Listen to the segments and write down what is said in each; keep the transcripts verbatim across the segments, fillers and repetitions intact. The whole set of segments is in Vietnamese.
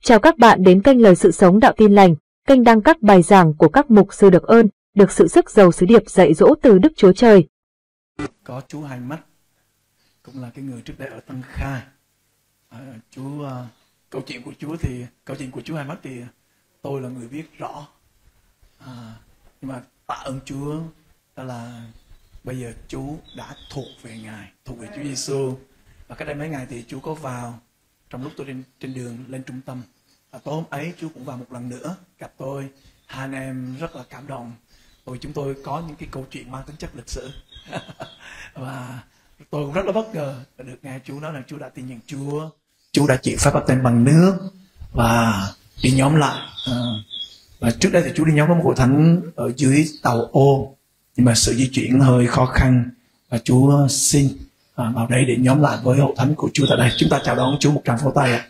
Chào các bạn đến kênh Lời Sự Sống Đạo Tin Lành, kênh đăng các bài giảng của các mục sư được ơn, được sự sức giàu sứ điệp dạy dỗ từ Đức Chúa Trời. Có chú Hai Mắt, cũng là cái người trước đây ở Tân Khai. À, chú uh, câu chuyện của chú thì câu chuyện của chú Hai Mắt thì tôi là người viết rõ. À, nhưng mà tạ ơn Chúa đó là bây giờ chú đã thuộc về Ngài, thuộc về Chúa Giêsu. Và cách đây mấy ngày thì chú có vào trong lúc tôi trên, trên đường lên trung tâm. Và tối hôm ấy chú cũng vào một lần nữa gặp tôi. Hai anh em rất là cảm động. Rồi chúng tôi có những cái câu chuyện mang tính chất lịch sử. Và tôi cũng rất là bất ngờ được nghe chú nói là chú đã tin nhận Chúa, chú đã chịu phép báp têm bằng nước và đi nhóm lại. À, và trước đây thì chú đi nhóm với một hội thánh ở dưới tàu ô, nhưng mà sự di chuyển hơi khó khăn và chú xin à, vào đây để nhóm lại với hội thánh của Chúa tại đây. Chúng ta chào đón Chúa một tràng pháo tay ạ.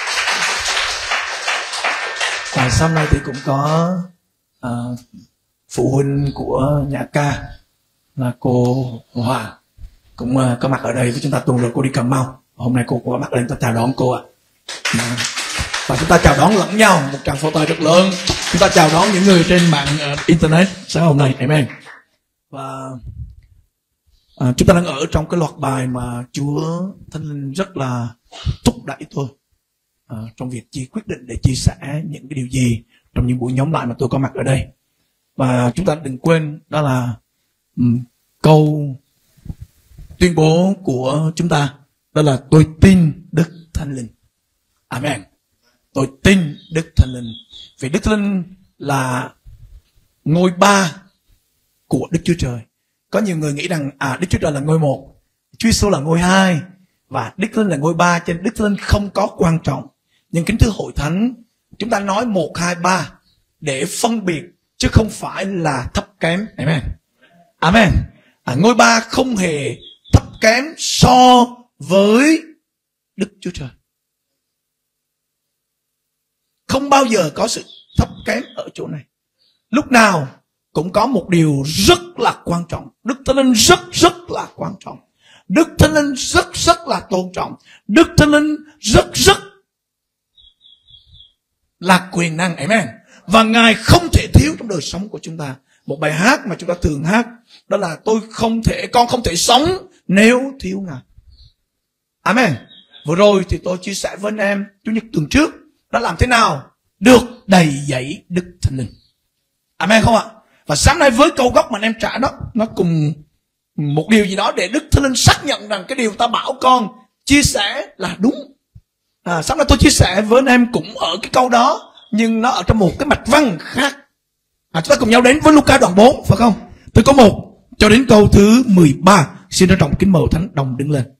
Và sau này thì cũng có à, phụ huynh của nhà ca là cô Hòa cũng uh, có mặt ở đây với chúng ta tuần rồi. Cô đi Cà Mau, hôm nay cô có mặt lên, ta chào đón cô ạ. À. Và chúng ta chào đón lẫn nhau một tràng pháo tay rất lớn. Chúng ta chào đón những người trên mạng uh, internet sáng hôm nay, amen. Và uh, chúng ta đang ở trong cái loạt bài mà Chúa Thánh Linh rất là thúc đẩy tôi uh, trong việc chi quyết định để chia sẻ những cái điều gì trong những buổi nhóm lại mà tôi có mặt ở đây. Và chúng ta đừng quên đó là um, câu tuyên bố của chúng ta, đó là tôi tin Đức Thánh Linh. Amen. Tôi tin Đức Thánh Linh. Vì Đức Thánh Linh là ngôi ba của Đức Chúa Trời. Có nhiều người nghĩ rằng à Đức Chúa Trời là ngôi một, Chúa Giêsu là ngôi hai và Đức Thánh Linh là ngôi ba, cho nên Đức Thánh Linh không có quan trọng. Nhưng kính thưa hội thánh, chúng ta nói một, hai, ba để phân biệt chứ không phải là thấp kém. Amen. Amen. À, ngôi ba không hề thấp kém so với Đức Chúa Trời. Không bao giờ có sự thấp kém ở chỗ này. Lúc nào cũng có một điều rất là quan trọng. Đức Thánh Linh rất rất là quan trọng. Đức Thánh Linh rất rất là tôn trọng. Đức Thánh Linh rất rất là quyền năng. Amen. Và Ngài không thể thiếu trong đời sống của chúng ta. Một bài hát mà chúng ta thường hát đó là tôi không thể, con không thể sống nếu thiếu Ngài. Amen. Vừa rồi thì tôi chia sẻ với anh em Chủ nhật tuần trước đã làm thế nào được đầy dẫy Đức Thánh Linh. Amen không ạ? Và sáng nay với câu gốc mà anh em trả đó, nó cùng một điều gì đó để Đức Thánh Linh xác nhận rằng cái điều ta bảo con chia sẻ là đúng. À, sáng nay tôi chia sẻ với anh em cũng ở cái câu đó, nhưng nó ở trong một cái mạch văn khác. À, chúng ta cùng nhau đến với Luca đoạn bốn, phải không? Từ câu một cho đến câu thứ mười ba. Xin trân trọng kính mời Thánh đồng đứng lên.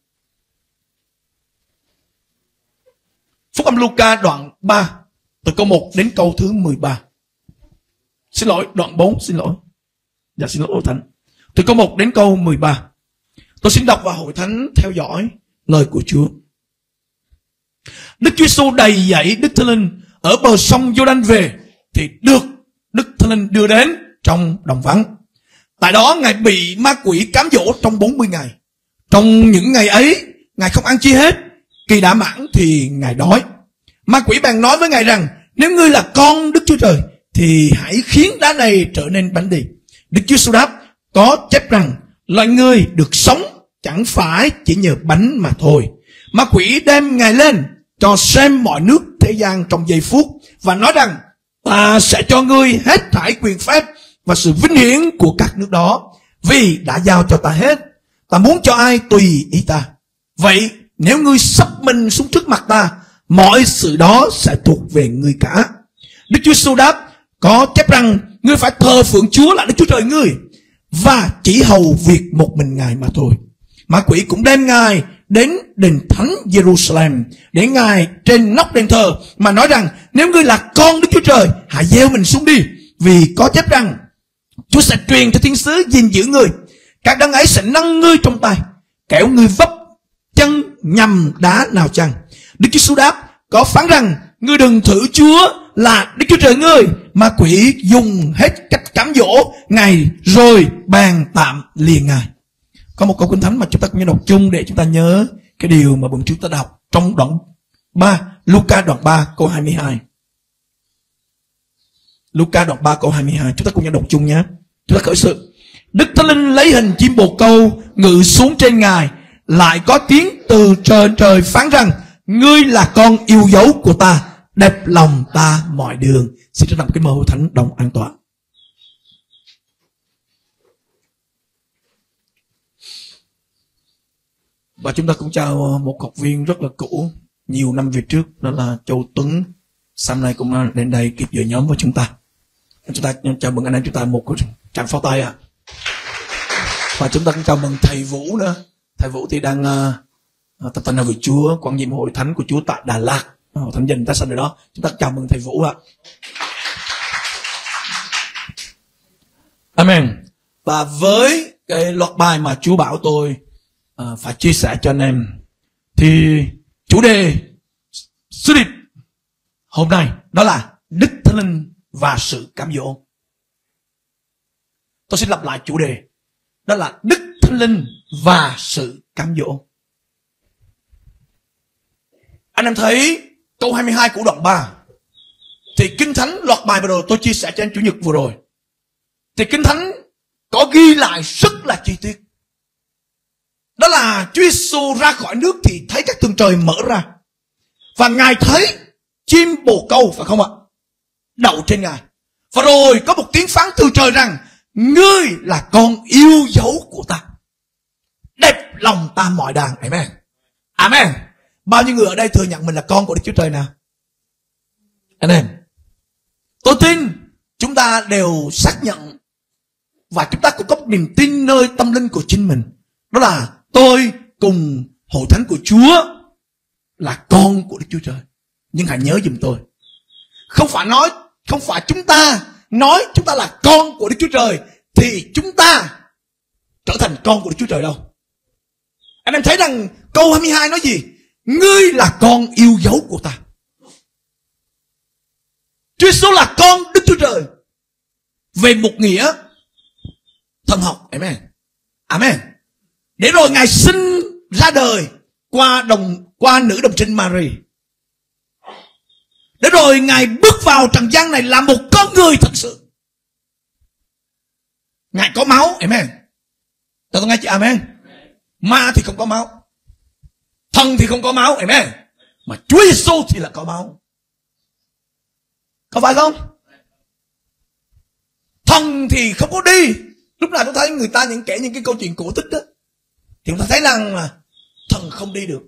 Phúc âm Luca đoạn ba, từ câu một đến câu thứ mười ba. Xin lỗi, đoạn bốn, xin lỗi. Dạ xin lỗi hội thánh. Từ câu một đến câu mười ba. Tôi xin đọc và hội thánh theo dõi lời của Chúa. Đức Chúa Giêsu đầy dẫy Đức Thánh Linh ở bờ sông Giô-đanh về thì được Đức Thánh Linh đưa đến trong đồng vắng. Tại đó Ngài bị ma quỷ cám dỗ trong bốn mươi ngày. Trong những ngày ấy Ngài không ăn chi hết. Khi đã mãn thì Ngài đói. Ma quỷ bèn nói với Ngài rằng nếu ngươi là con Đức Chúa Trời thì hãy khiến đá này trở nên bánh đi. Đức Chúa Giêsu đáp, có chép rằng loài người được sống chẳng phải chỉ nhờ bánh mà thôi. Ma quỷ đem Ngài lên cho xem mọi nước thế gian trong giây phút và nói rằng ta sẽ cho ngươi hết thảy quyền phép và sự vinh hiển của các nước đó, vì đã giao cho ta hết. Ta muốn cho ai tùy ý ta. Vậy nếu ngươi sắp mình xuống trước mặt ta, mọi sự đó sẽ thuộc về ngươi cả. Đức Chúa Giêsu đáp, có chép rằng ngươi phải thờ phượng Chúa là Đức Chúa Trời ngươi và chỉ hầu việc một mình Ngài mà thôi. Ma quỷ cũng đem Ngài đến đền thánh Jerusalem để Ngài trên nóc đền thờ mà nói rằng nếu ngươi là con Đức Chúa Trời, hãy gieo mình xuống đi, vì có chép rằng Chúa sẽ truyền cho thiên sứ gìn giữ ngươi, các đấng ấy sẽ nâng ngươi trong tay, kẻo ngươi vấp chân nhầm đá nào chăng. Đức Chúa Giêsu đáp, có phán rằng ngươi đừng thử Chúa là Đức Chúa Trời ngươi. Ma quỷ dùng hết cách cám dỗ Ngài rồi bàn tạm lìa Ngài. Có một câu kinh thánh mà chúng ta cũng đọc chung để chúng ta nhớ cái điều mà bọn chúng ta đọc trong đoạn ba. Luca đoạn ba câu hai mươi hai. Luca đoạn ba câu hai mươi hai. Chúng ta cùng nhau đọc chung nhé. Chúng ta khởi sự. Đức Thánh Linh lấy hình chim bồ câu ngự xuống trên Ngài, lại có tiếng từ trời trời phán rằng: Ngươi là con yêu dấu của ta, đẹp lòng ta mọi đường. Xin trân trọng kính mời Hội Thánh đồng an toàn. Và chúng ta cũng chào một học viên rất là cũ, nhiều năm về trước, đó là Châu Tuấn. Sáng nay cũng đến đây kịp giờ nhóm với chúng ta. Chúng ta chào mừng anh em chúng ta một tràng pháo tay ạ. À. Và chúng ta cũng chào mừng thầy Vũ nữa. Thầy Vũ thì đang uh, tập tành với Chúa, quan nhiệm Hội Thánh của Chúa tại Đà Lạt, Hội Thánh Dành Tách Sanh ở đó. Chúng ta chào mừng thầy Vũ ạ. À. Amen. Và với cái loạt bài mà Chúa bảo tôi uh, phải chia sẻ cho anh em, thì chủ đề sứ điệp hôm nay đó là Đức Thánh Linh và sự cám dỗ. Tôi xin lặp lại chủ đề, đó là Đức Thánh Linh và sự cám dỗ. Anh em thấy câu hai mươi hai của đoạn ba, thì Kinh Thánh loạt bài vừa rồi tôi chia sẻ cho anh Chủ nhật vừa rồi, thì Kinh Thánh có ghi lại rất là chi tiết. Đó là Chúa Giêsu ra khỏi nước thì thấy các tầng trời mở ra, và Ngài thấy chim bồ câu, phải không ạ, đậu trên Ngài. Và rồi có một tiếng phán từ trời rằng: Ngươi là con yêu dấu của ta, đẹp lòng ta mọi đàn. Amen. Amen. Bao nhiêu người ở đây thừa nhận mình là con của Đức Chúa Trời nào? Anh em, tôi tin chúng ta đều xác nhận, và chúng ta cũng có một niềm tin nơi tâm linh của chính mình, đó là tôi cùng Hội Thánh của Chúa là con của Đức Chúa Trời. Nhưng hãy nhớ giùm tôi, không phải nói, không phải chúng ta nói chúng ta là con của Đức Chúa Trời thì chúng ta trở thành con của Đức Chúa Trời đâu. Anh em thấy rằng câu hai mươi hai nói gì? Ngươi là con yêu dấu của ta. Chúa Giêsu là con Đức Chúa Trời về một nghĩa thần học. Amen. Amen. Để rồi Ngài sinh ra đời qua đồng qua nữ đồng trinh Mary. Để rồi Ngài bước vào trần gian này là một con người thật sự. Ngài có máu. Amen. Tôi có nghe chị amen. Ma thì không có máu, thần thì không có máu. Amen. Mà Chúa Giêsu thì là có máu. Có phải không? Thần thì không có đi. Lúc nào tôi thấy người ta những kể những cái câu chuyện cổ tích đó, thì chúng ta thấy rằng là thần không đi được.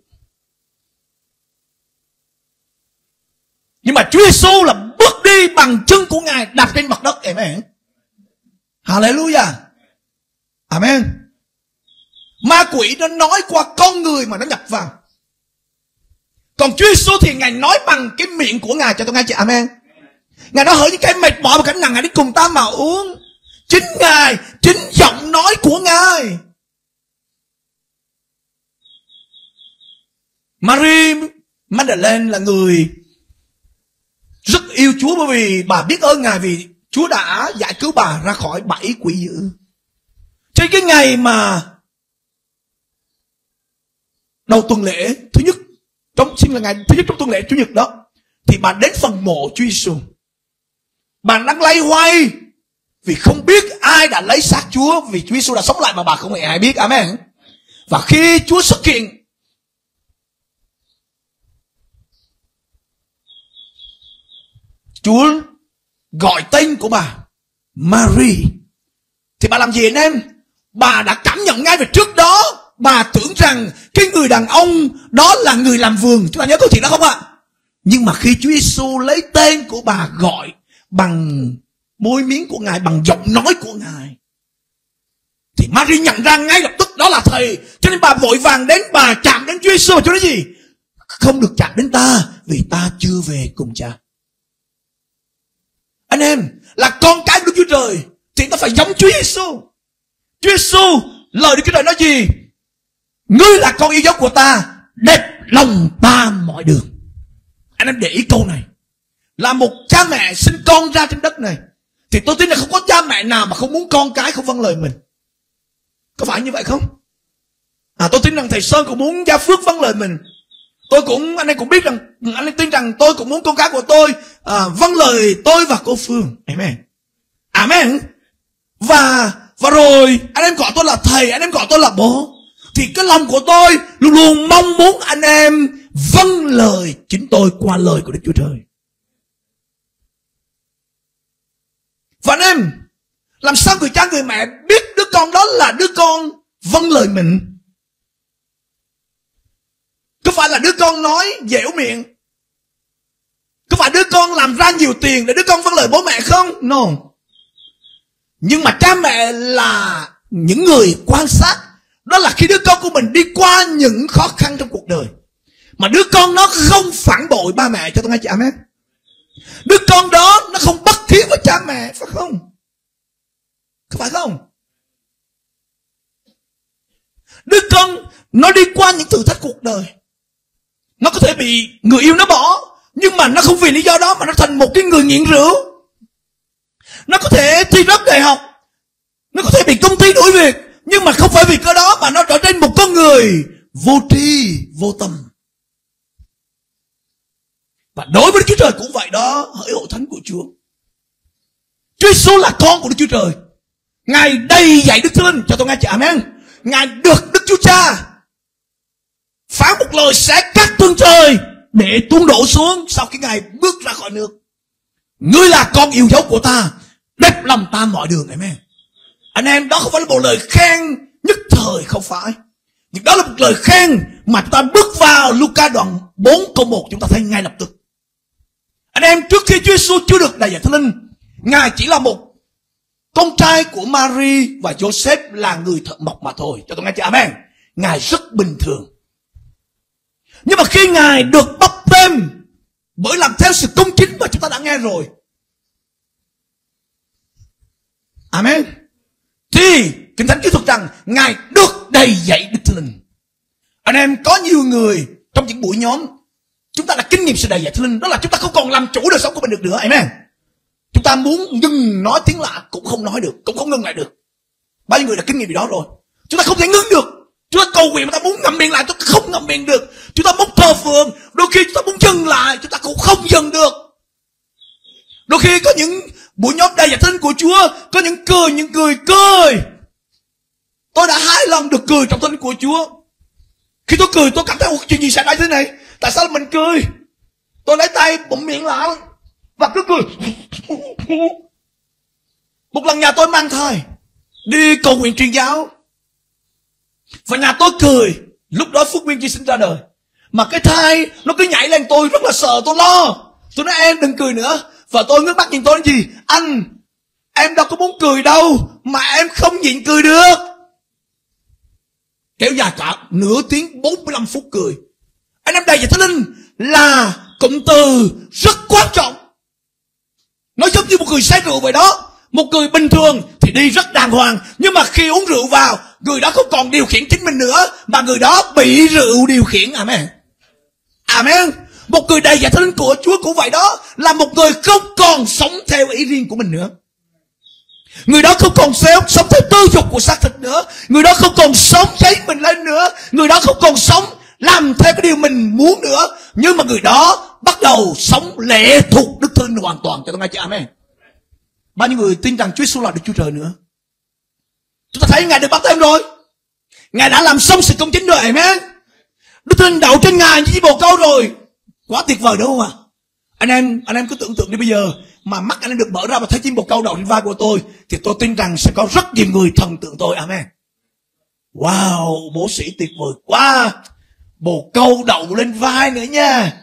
Nhưng mà Chúa Giêsu là bước đi bằng chân của Ngài đạp trên mặt đất. Amen. Hallelujah. Amen. Ma quỷ nó nói qua con người mà nó nhập vào. Còn Chúa Giêsu thì Ngài nói bằng cái miệng của Ngài. Cho tôi nghe chị amen. Ngài nói hỡi những cái mệt mỏi và cánh nặng, Ngài đi cùng ta mà uống. Chính Ngài, chính giọng nói của Ngài. Mary Magdalene là người rất yêu Chúa, bởi vì bà biết ơn Ngài vì Chúa đã giải cứu bà ra khỏi bẫy quỷ dữ. Trên cái ngày mà đầu tuần lễ thứ nhất, trong xin là ngày thứ nhất trong tuần lễ Chủ nhật đó, thì bà đến phần mộ Chúa Giêsu. Bà đang lay hoay vì không biết ai đã lấy xác Chúa, vì Chúa Giêsu đã sống lại mà bà không hề ai biết. Amen. Và khi Chúa xuất hiện, Chúa gọi tên của bà Mary, thì bà làm gì anh em? Bà đã cảm nhận ngay về trước đó. Bà tưởng rằng cái người đàn ông đó là người làm vườn. Chúng ta nhớ câu chuyện đó không ạ? Nhưng mà khi Chúa Giêsu lấy tên của bà gọi bằng môi miếng của Ngài, bằng giọng nói của Ngài, thì Mary nhận ra ngay lập tức đó là Thầy. Cho nên bà vội vàng đến, bà chạm đến Chúa Giêsu. Và Chúa nói gì? Không được chạm đến ta, vì ta chưa về cùng Cha. Anh em là con cái của Đức Chúa Trời thì ta phải giống Chúa Giêsu. Chúa Giêsu, lời Đức Chúa Trời nói gì? Ngươi là con yêu dấu của ta, đẹp lòng ta mọi đường. Anh em để ý câu này. Là một cha mẹ sinh con ra trên đất này, thì tôi tin là không có cha mẹ nào mà không muốn con cái không vâng lời mình. Có phải như vậy không? À, tôi tin rằng thầy Sơn cũng muốn Gia Phước vâng lời mình. Tôi cũng, anh em cũng biết rằng, anh em tin rằng tôi cũng muốn con cái của tôi à, vâng lời tôi và cô Phương. Amen. Amen. Và và rồi anh em gọi tôi là thầy, anh em gọi tôi là bố, thì cái lòng của tôi luôn luôn mong muốn anh em vâng lời chính tôi qua lời của Đức Chúa Trời. Và anh em, làm sao người cha người mẹ biết đứa con đó là đứa con vâng lời mình? Có phải là đứa con nói dẻo miệng? Có phải đứa con làm ra nhiều tiền để đứa con vâng lời bố mẹ không? No. Nhưng mà cha mẹ là những người quan sát. Đó là khi đứa con của mình đi qua những khó khăn trong cuộc đời, mà đứa con nó không phản bội ba mẹ. Cho tôi nghe chị amen. Đứa con đó nó không bất hiếu với cha mẹ, phải không? Có phải không? Đứa con nó đi qua những thử thách cuộc đời, nó có thể bị người yêu nó bỏ, nhưng mà nó không vì lý do đó mà nó thành một cái người nghiện rượu. Nó có thể thi rớt đại học, nó có thể bị công ty đuổi việc, nhưng mà không phải vì cái đó mà nó trở nên một con người vô tri, vô tâm. Và đối với Đức Chúa Trời cũng vậy đó, hỡi hội thánh của Chúa. Chúa Giêsu là con của Đức Chúa Trời. Ngài đầy dạy Đức Thánh Linh. Cho tôi nghe chị amen. Ngài được Đức Chúa Cha phán một lời sẽ cắt tương trời để tuôn đổ xuống sau khi Ngài bước ra khỏi nước. Ngươi là con yêu dấu của ta, đẹp lòng ta mọi đường. Amen. Anh em, đó không phải là một lời khen nhất thời, không phải. Nhưng đó là một lời khen mà chúng ta bước vào Luca đoạn bốn câu một, chúng ta thấy ngay lập tức. Anh em, trước khi Chúa Giêsu chưa được đầy dạy Thánh Linh, Ngài chỉ là một con trai của Mary và Joseph, là người thợ mộc mà thôi. Cho tôi nghe chị amen. Ngài rất bình thường. Nhưng mà khi Ngài được báp têm bởi làm theo sự công chính mà chúng ta đã nghe rồi, amen, thì Kinh Thánh kỹ thuật rằng Ngài được đầy dạy Đức Thánh Linh. Anh em, có nhiều người trong những buổi nhóm, chúng ta đã kinh nghiệm sự đầy dạy Thánh Linh. Đó là chúng ta không còn làm chủ đời sống của mình được nữa. Amen. Chúng ta muốn ngừng nói tiếng lạ cũng không nói được, cũng không ngừng lại được. Bao nhiêu người đã kinh nghiệm điều đó rồi. Chúng ta không thể ngưng được. Chúng ta cầu nguyện mà ta muốn ngậm miệng lại, chúng ta không ngậm miệng được. Chúng ta muốn thờ phượng, đôi khi chúng ta muốn dừng lại, chúng ta cũng không dừng được. Đôi khi có những buổi nhóm đầy dạy Thánh Linh của Chúa, có những cười, những người cười. Tôi đã hai lần được cười trong Thánh Linh của Chúa. Khi tôi cười tôi cảm thấy chuyện gì xảy ra thế này? Tại sao mình cười? Tôi lấy tay bụm miệng lại và cứ cười. Một lần nhà tôi mang thai, đi cầu nguyện truyền giáo, và nhà tôi cười. Lúc đó Phước Nguyên Chi sinh ra đời, mà cái thai nó cứ nhảy lên, tôi rất là sợ, tôi lo. Tôi nói em đừng cười nữa. Và tôi ngước mắt nhìn tôi nói gì? Anh, em đâu có muốn cười đâu, mà em không nhịn cười được. Kéo dài cả nửa tiếng bốn mươi lăm phút cười. Anh em đầy dạy Thánh Linh là cụm từ rất quan trọng. Nó giống như một người say rượu vậy đó. Một người bình thường thì đi rất đàng hoàng, nhưng mà khi uống rượu vào, người đó không còn điều khiển chính mình nữa, mà người đó bị rượu điều khiển. Amen. Amen. Một người đầy dạy Thánh Linh của Chúa cũng vậy đó, là một người không còn sống theo ý riêng của mình nữa. Người đó không còn sống theo tư dục của xác thịt nữa. Người đó không còn sống cháy mình lên nữa. Người đó không còn sống làm theo cái điều mình muốn nữa. Nhưng mà người đó bắt đầu sống lệ thuộc Đức Thánh Linh hoàn toàn. Cho tôi nghe chứ amen. Bao nhiêu người tin rằng Chúa Giêsu là Đức Chúa Trời nữa? Chúng ta thấy Ngài được báp têm rồi, Ngài đã làm xong sự công chính rồi. Amen. Đức Thánh Linh đậu trên Ngài như chiếc bồ câu rồi. Quá tuyệt vời đúng không ạ? Anh em, anh em cứ tưởng tượng đi, bây giờ mà mắt anh em được mở ra và thấy chim bồ câu đậu trên vai của tôi, thì tôi tin rằng sẽ có rất nhiều người thần tượng tôi. Amen. Wow, bố sĩ tuyệt vời quá. Bồ câu đậu lên vai nữa nha.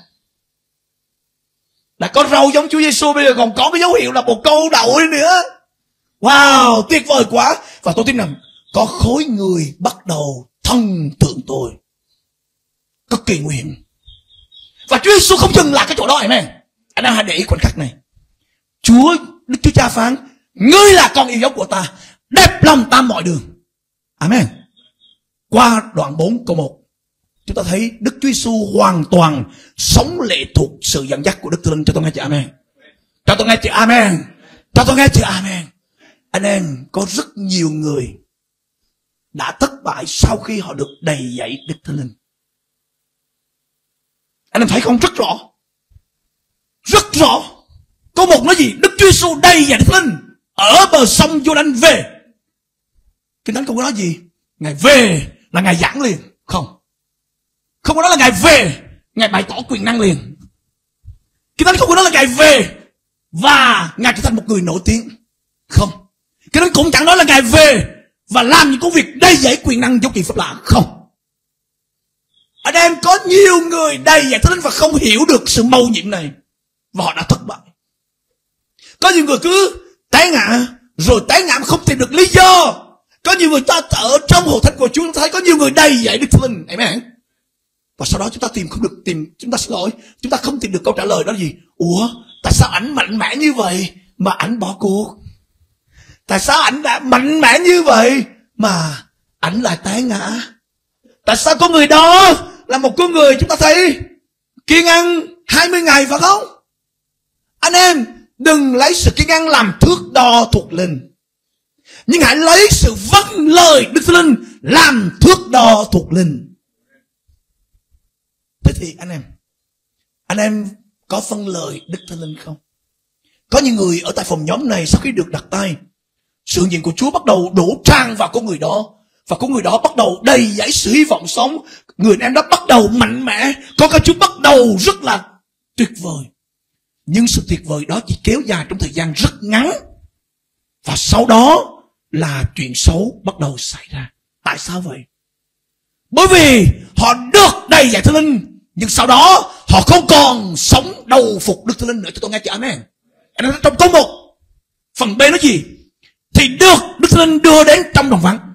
Đã có râu giống Chúa Giêsu, bây giờ còn có cái dấu hiệu là bồ câu đậu nữa. Wow, tuyệt vời quá. Và tôi tin rằng có khối người bắt đầu thần tượng tôi. Cực kỳ nguy hiểm. Và Chúa Giêsu không dừng lại cái chỗ đó. Amen. Anh em hãy để ý khoảnh khắc này. Chúa, Đức Chúa Cha phán, ngươi là con yêu dấu của ta, đẹp lòng ta mọi đường. Amen. Qua đoạn bốn câu một, chúng ta thấy Đức Chúa Giêsu hoàn toàn sống lệ thuộc sự dẫn dắt của Đức Thánh Linh. Cho tôi nghe chữ amen. Cho tôi nghe chữ amen. Cho tôi nghe chữ amen. Anh em, có rất nhiều người đã thất bại sau khi họ được đầy dạy Đức Thánh Linh. Anh em thấy không? Rất rõ. Rất rõ. Câu một nói gì? Đức Chúa Giêsu đầy dạy Đức Linh ở bờ sông Giô-đanh về. Kinh Thánh không có nói gì Ngài về là Ngài giảng liền. Không. Không có nói là Ngài về Ngài bày tỏ quyền năng liền. Kinh Thánh không có nói là Ngài về và Ngài trở thành một người nổi tiếng. Không. Kinh Thánh cũng chẳng nói là Ngài về và làm những công việc đầy dẫy quyền năng dấu kỳ phép lạ. Không. Anh em, có nhiều người đầy dạy Thánh Linh và không hiểu được sự mầu nhiệm này, và họ đã thất bại. Có nhiều người cứ té ngã, rồi té ngã mà không tìm được lý do. Có nhiều người ta ở trong hội thánh của Chúa, thấy có nhiều người đầy dạy Đức Thánh Linh. Amen. Và sau đó chúng ta tìm không được, tìm chúng ta xin lỗi, chúng ta không tìm được câu trả lời đó là gì? Ủa, tại sao ảnh mạnh mẽ như vậy mà ảnh bỏ cuộc? Tại sao ảnh đã mạnh mẽ như vậy mà ảnh lại té ngã? Tại sao con người đó là một con người chúng ta thấy kiêng ăn hai mươi ngày phải không? Anh em, đừng lấy sự kiêng ăn làm thước đo thuộc linh, nhưng hãy lấy sự vâng lời Đức Thánh Linh làm thước đo thuộc linh. Thế thì anh em, anh em có vâng lời Đức Thánh Linh không? Có những người ở tại phòng nhóm này sau khi được đặt tay, sự hiện của Chúa bắt đầu đổ tràn vào con người đó, và con người đó bắt đầu đầy dẫy sự hy vọng sống. Người em đó bắt đầu mạnh mẽ, con cái Chúa bắt đầu rất là tuyệt vời. Nhưng sự tuyệt vời đó chỉ kéo dài trong thời gian rất ngắn, và sau đó là chuyện xấu bắt đầu xảy ra. Tại sao vậy? Bởi vì họ được đầy dạy Thánh Linh, nhưng sau đó họ không còn sống đầu phục Đức Thánh Linh nữa. Cho tôi nghe chữ amen. Anh em, trong câu một phần B nói gì? Thì được Đức Thánh Linh đưa đến trong đồng vắng.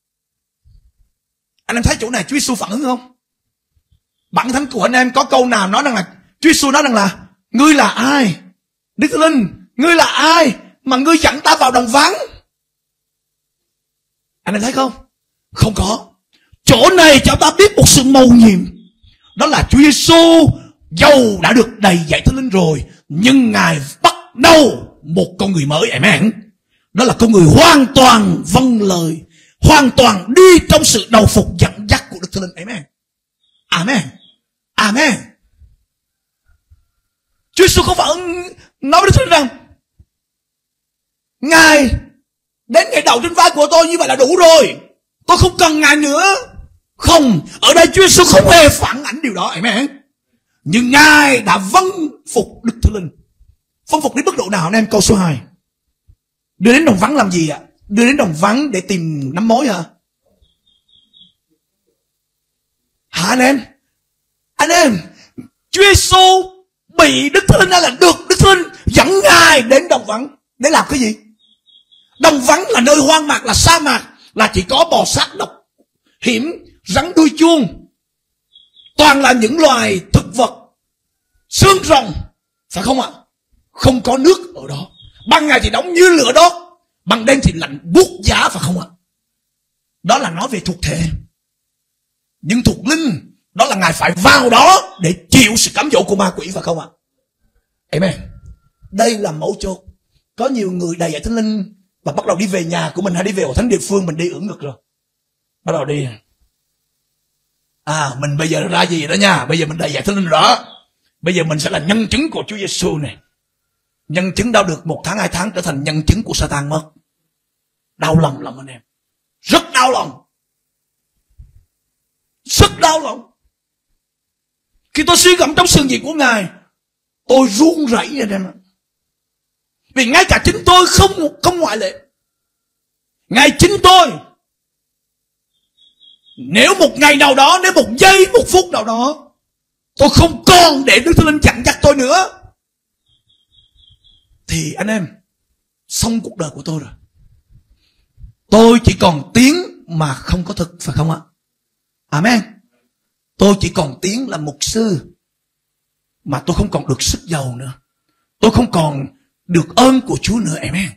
Anh em thấy chỗ này Chúa Giêsu phản ứng không? Bản thánh của anh em có câu nào nói rằng là Chúa Giêsu nói rằng là ngươi là ai? Đức Thánh Linh, ngươi là ai mà ngươi dẫn ta vào đồng vắng? Anh em thấy không? Không có. Chỗ này cho ta biết một sự mầu nhiệm, đó là Chúa Giêsu dầu đã được đầy dạy Thánh Linh rồi, nhưng Ngài bắt đầu một con người mới. Amen. Đó là con người hoàn toàn vâng lời, hoàn toàn đi trong sự đầu phục dẫn dắt của Đức Thánh Linh. Amen. Amen. Amen. Chúa Giêsu không phải nói với Đức Thánh Linh rằng Ngài đến ngày đầu trên vai của tôi như vậy là đủ rồi, tôi không cần Ngài nữa. Không, ở đây Chúa Giêsu không hề phản ảnh điều đó. Amen. Nhưng Ngài đã vâng phục Đức Thánh Linh. Vâng phục đến mức độ nào anh em? Câu số hai. Đưa đến đồng vắng làm gì ạ? Đưa đến đồng vắng để tìm nắm mối hả? Hả anh em? Anh em, Chúa Giêsu bị Đức Thánh Linh hay là được Đức Thánh Linh dẫn Ngài đến đồng vắng để làm cái gì? Đồng vắng là nơi hoang mạc, là sa mạc, là chỉ có bò sát độc hiểm, rắn đuôi chuông, toàn là những loài thực vật, xương rồng, phải không ạ? Không có nước ở đó. Ban ngày thì nóng như lửa đốt, ban đêm thì lạnh buốt giá, phải không ạ? Đó là nói về thuộc thể. Nhưng thuộc linh, đó là Ngài phải vào đó để chịu sự cám dỗ của ma quỷ, phải không ạ? Amen. Đây là mấu chốt. Có nhiều người đầy dạy Thánh Linh và bắt đầu đi về nhà của mình hay đi về hội thánh địa phương, mình đi ưỡn ngực rồi. Bắt đầu đi. À, mình bây giờ ra gì đó nha, bây giờ mình đầy dạy Thánh Linh rõ. Bây giờ mình sẽ là nhân chứng của Chúa Giêsu này. Nhân chứng đâu được một tháng hai tháng trở thành nhân chứng của Satan mất. Đau lòng lắm anh em. Rất đau lòng. Rất đau lòng. Khi tôi suy gẫm trong sự nghiệp của Ngài, tôi run rẩy anh em ạ. Vì ngay cả chính tôi không không ngoại lệ. Ngay chính tôi, nếu một ngày nào đó, nếu một giây, một phút nào đó, tôi không còn để Đức Thánh Linh dẫn dắt tôi nữa, thì anh em, xong cuộc đời của tôi rồi. Tôi chỉ còn tiếng mà không có thực, phải không ạ? Amen. Tôi chỉ còn tiếng là mục sư, mà tôi không còn được sức giàu nữa. Tôi không còn được ơn của Chúa nữa. Amen.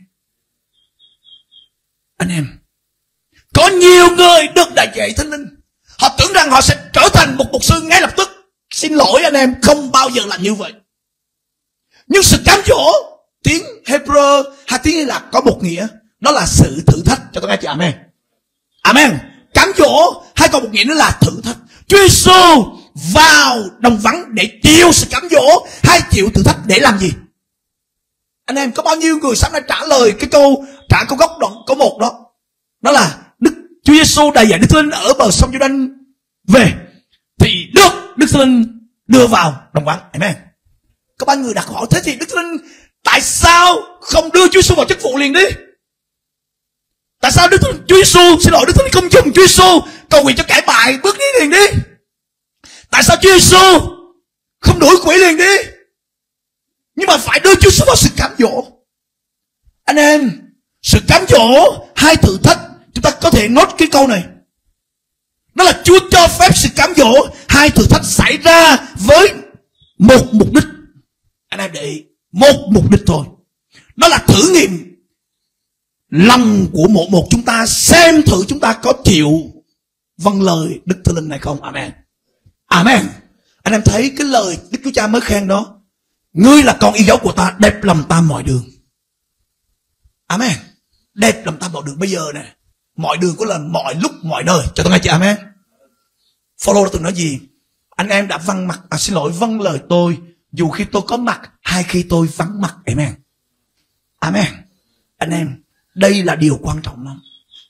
Anh em, có nhiều người được đại dạy Thánh Linh, họ tưởng rằng họ sẽ trở thành một mục sư ngay lập tức. Xin lỗi anh em, không bao giờ là như vậy. Nhưng sự cám dỗ, tiếng Hebrew hay tiếng Hy Lạp có một nghĩa, đó là sự thử thách. Cho tôi nghe chữ amen. Amen. Cám dỗ hay còn một nghĩa nữa là thử thách. Chúa Giêsu vào đồng vắng để chịu sự cám dỗ hay chịu thử thách để làm gì? Anh em có bao nhiêu người sáng nay trả lời cái câu trả câu gốc đoạn câu một đó? Đó là Đức Chúa Giêsu đầy dạy Đức Thánh Linh ở bờ sông Giô-đanh về thì được Đức Thánh Linh đưa vào đồng vắng. Amen. Có bao người đặt hỏi thế thì Đức Thánh Linh tại sao không đưa Chúa Giêsu vào chức vụ liền đi? Tại sao Đức Thánh Chúa Giêsu xin lỗi Đức Thánh Linh không dùng Chúa Giêsu cầu nguyện cho cải bại bước đi liền đi? Tại sao Chúa Giêsu không đuổi quỷ liền đi? Nhưng mà phải đưa Chúa Giêsu vào sự cám dỗ. Anh em, sự cám dỗ hay thử thách, chúng ta có thể nốt cái câu này. Đó là Chúa cho phép sự cám dỗ hay thử thách xảy ra với một mục đích. Anh em để ý, một mục đích thôi. Đó là thử nghiệm lòng của mỗi một chúng ta, xem thử chúng ta có chịu vâng lời Đức Thánh Linh này không. Amen. Amen. Anh em thấy cái lời Đức Chúa Cha mới khen đó: ngươi là con yêu dấu của ta, đẹp lòng ta mọi đường. Amen. Đẹp lòng ta mọi đường. Bây giờ nè, mọi đường có là mọi lúc mọi nơi. Cho tôi nghe chị amen. Phaolô đã từng nói gì? Anh em đã vâng mặt, à, xin lỗi, vâng lời tôi dù khi tôi có mặt hay khi tôi vắng mặt. Amen. Amen. Anh em, đây là điều quan trọng lắm.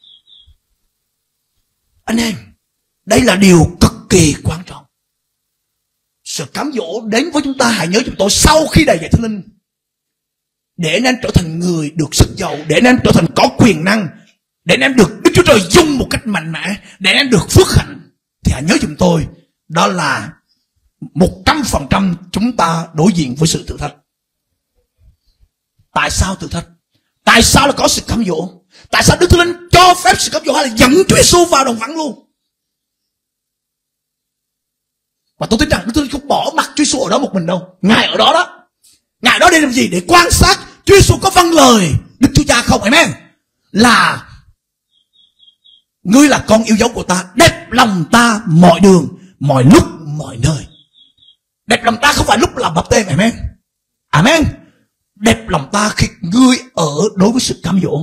Anh em, đây là điều cực kỳ quan trọng. Sự cám dỗ đến với chúng ta, hãy nhớ chúng tôi, sau khi đầy dạy Thánh Linh, để anh em trở thành người được sức giàu, để anh em trở thành có quyền năng, để anh em được Đức Chúa Trời dùng một cách mạnh mẽ, để anh em được phước hạnh, thì hãy nhớ giùm tôi, đó là một trăm phần trăm chúng ta đối diện với sự thử thách. Tại sao thử thách? Tại sao là có sự cám dỗ? Tại sao Đức Thánh Linh cho phép sự cám dỗ hay là dẫn Chúa Giêsu vào đồng vắng luôn? Và tôi tin rằng Đức Thánh Linh không bỏ mặc Chúa Giêsu ở đó một mình đâu. Ngài ở đó đó. Ngài ở đó để làm gì? Để quan sát Chúa Giêsu có vâng lời Đức Chúa Cha không. Amen. Là ngươi là con yêu dấu của ta, đẹp lòng ta mọi đường, mọi lúc, mọi nơi. Đẹp lòng ta không phải lúc làm baptêm tên. Amen. Amen. Đẹp lòng ta khi ngươi ở đối với sự cám dỗ.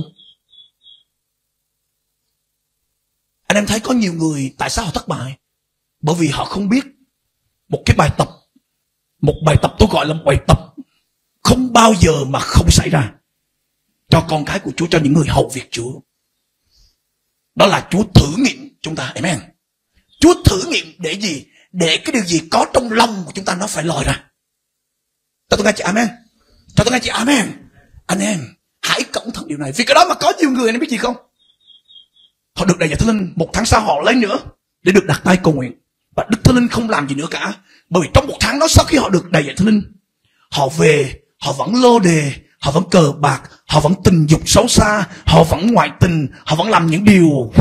Anh em thấy có nhiều người tại sao họ thất bại? Bởi vì họ không biết một cái bài tập. Một bài tập tôi gọi là một bài tập không bao giờ mà không xảy ra cho con cái của Chúa, cho những người hầu việc Chúa. Đó là Chúa thử nghiệm chúng ta. Amen. Chúa thử nghiệm để gì? Để cái điều gì có trong lòng của chúng ta nó phải lòi ra. Cho tôi nghe chị amen. Cho tôi nghe chị amen. Anh em hãy cẩn thận điều này. Vì cái đó mà có nhiều người anh em biết gì không? Họ được đầy dạy Thánh Linh, một tháng sau họ lấy nữa để được đặt tay cầu nguyện, và Đức Thánh Linh không làm gì nữa cả. Bởi vì trong một tháng đó, sau khi họ được đầy dạy Thánh Linh, họ về, họ vẫn lô đề, họ vẫn cờ bạc, họ vẫn tình dục xấu xa, họ vẫn ngoại tình, họ vẫn làm những điều.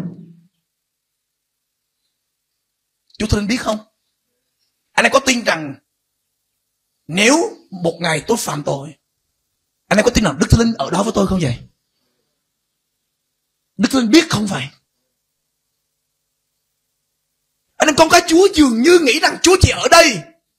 Chúa Thánh Linh biết không? Anh em có tin rằng nếu một ngày tôi phạm tội, anh em có tin rằng Đức Thánh Linh ở đó với tôi không vậy? Đức Thánh Linh biết không vậy? Anh em con cái Chúa dường như nghĩ rằng Chúa chỉ ở đây.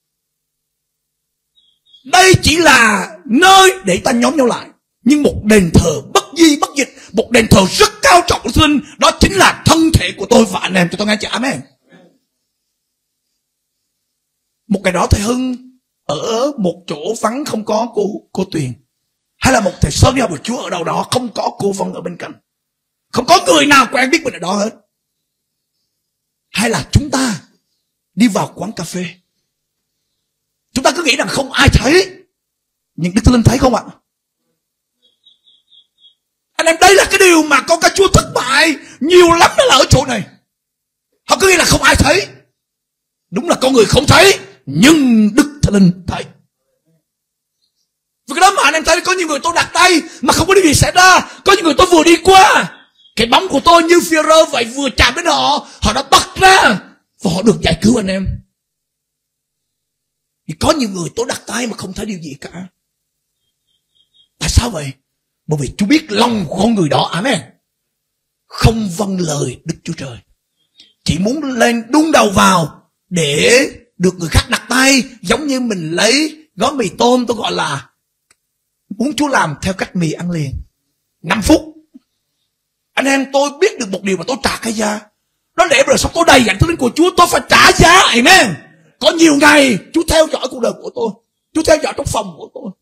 Đây chỉ là nơi để ta nhóm nhau lại. Nhưng một đền thờ bất di bất dịch, một đền thờ rất cao trọng của Thánh Linh, đó chính là thân thể của tôi và anh em. Cho tôi nghe chữ amen. Một ngày đó thầy Hưng ở một chỗ vắng không có cô cô Tuyền, hay là một thầy Sơn đi học được Chúa ở đâu đó không có cô Vân ở bên cạnh, không có người nào quen biết mình ở đó hết. Hay là chúng ta đi vào quán cà phê, chúng ta cứ nghĩ rằng không ai thấy, nhưng Đức Thánh Linh thấy không ạ? Anh em, đây là cái điều mà con cái Chúa thất bại nhiều lắm, đó là ở chỗ này. Họ cứ nghĩ là không ai thấy. Đúng là con người không thấy, nhưng Đức Thánh Linh thấy. Vì cái đó mà anh em thấy có nhiều người tôi đặt tay mà không có điều gì xảy ra. Có những người tôi vừa đi qua, cái bóng của tôi như Phi-e-rơ vậy, vừa chạm đến họ, họ đã bật ra và họ được giải cứu anh em. Thì có nhiều người tôi đặt tay mà không thấy điều gì cả. Tại sao vậy? Bởi vì Chúa biết lòng của con người đó, amen, không vâng lời Đức Chúa Trời, chỉ muốn lên đun đầu vào để được người khác đặt tay. Giống như mình lấy gói mì tôm, tôi gọi là muốn Chúa làm theo cách mì ăn liền năm phút. Anh em, tôi biết được một điều mà tôi trả cái giá. Đó để rồi sau tôi đầy dạy Thánh Linh của Chúa, tôi phải trả giá. Amen. Có nhiều ngày Chúa theo dõi cuộc đời của tôi, Chúa theo dõi trong phòng của tôi.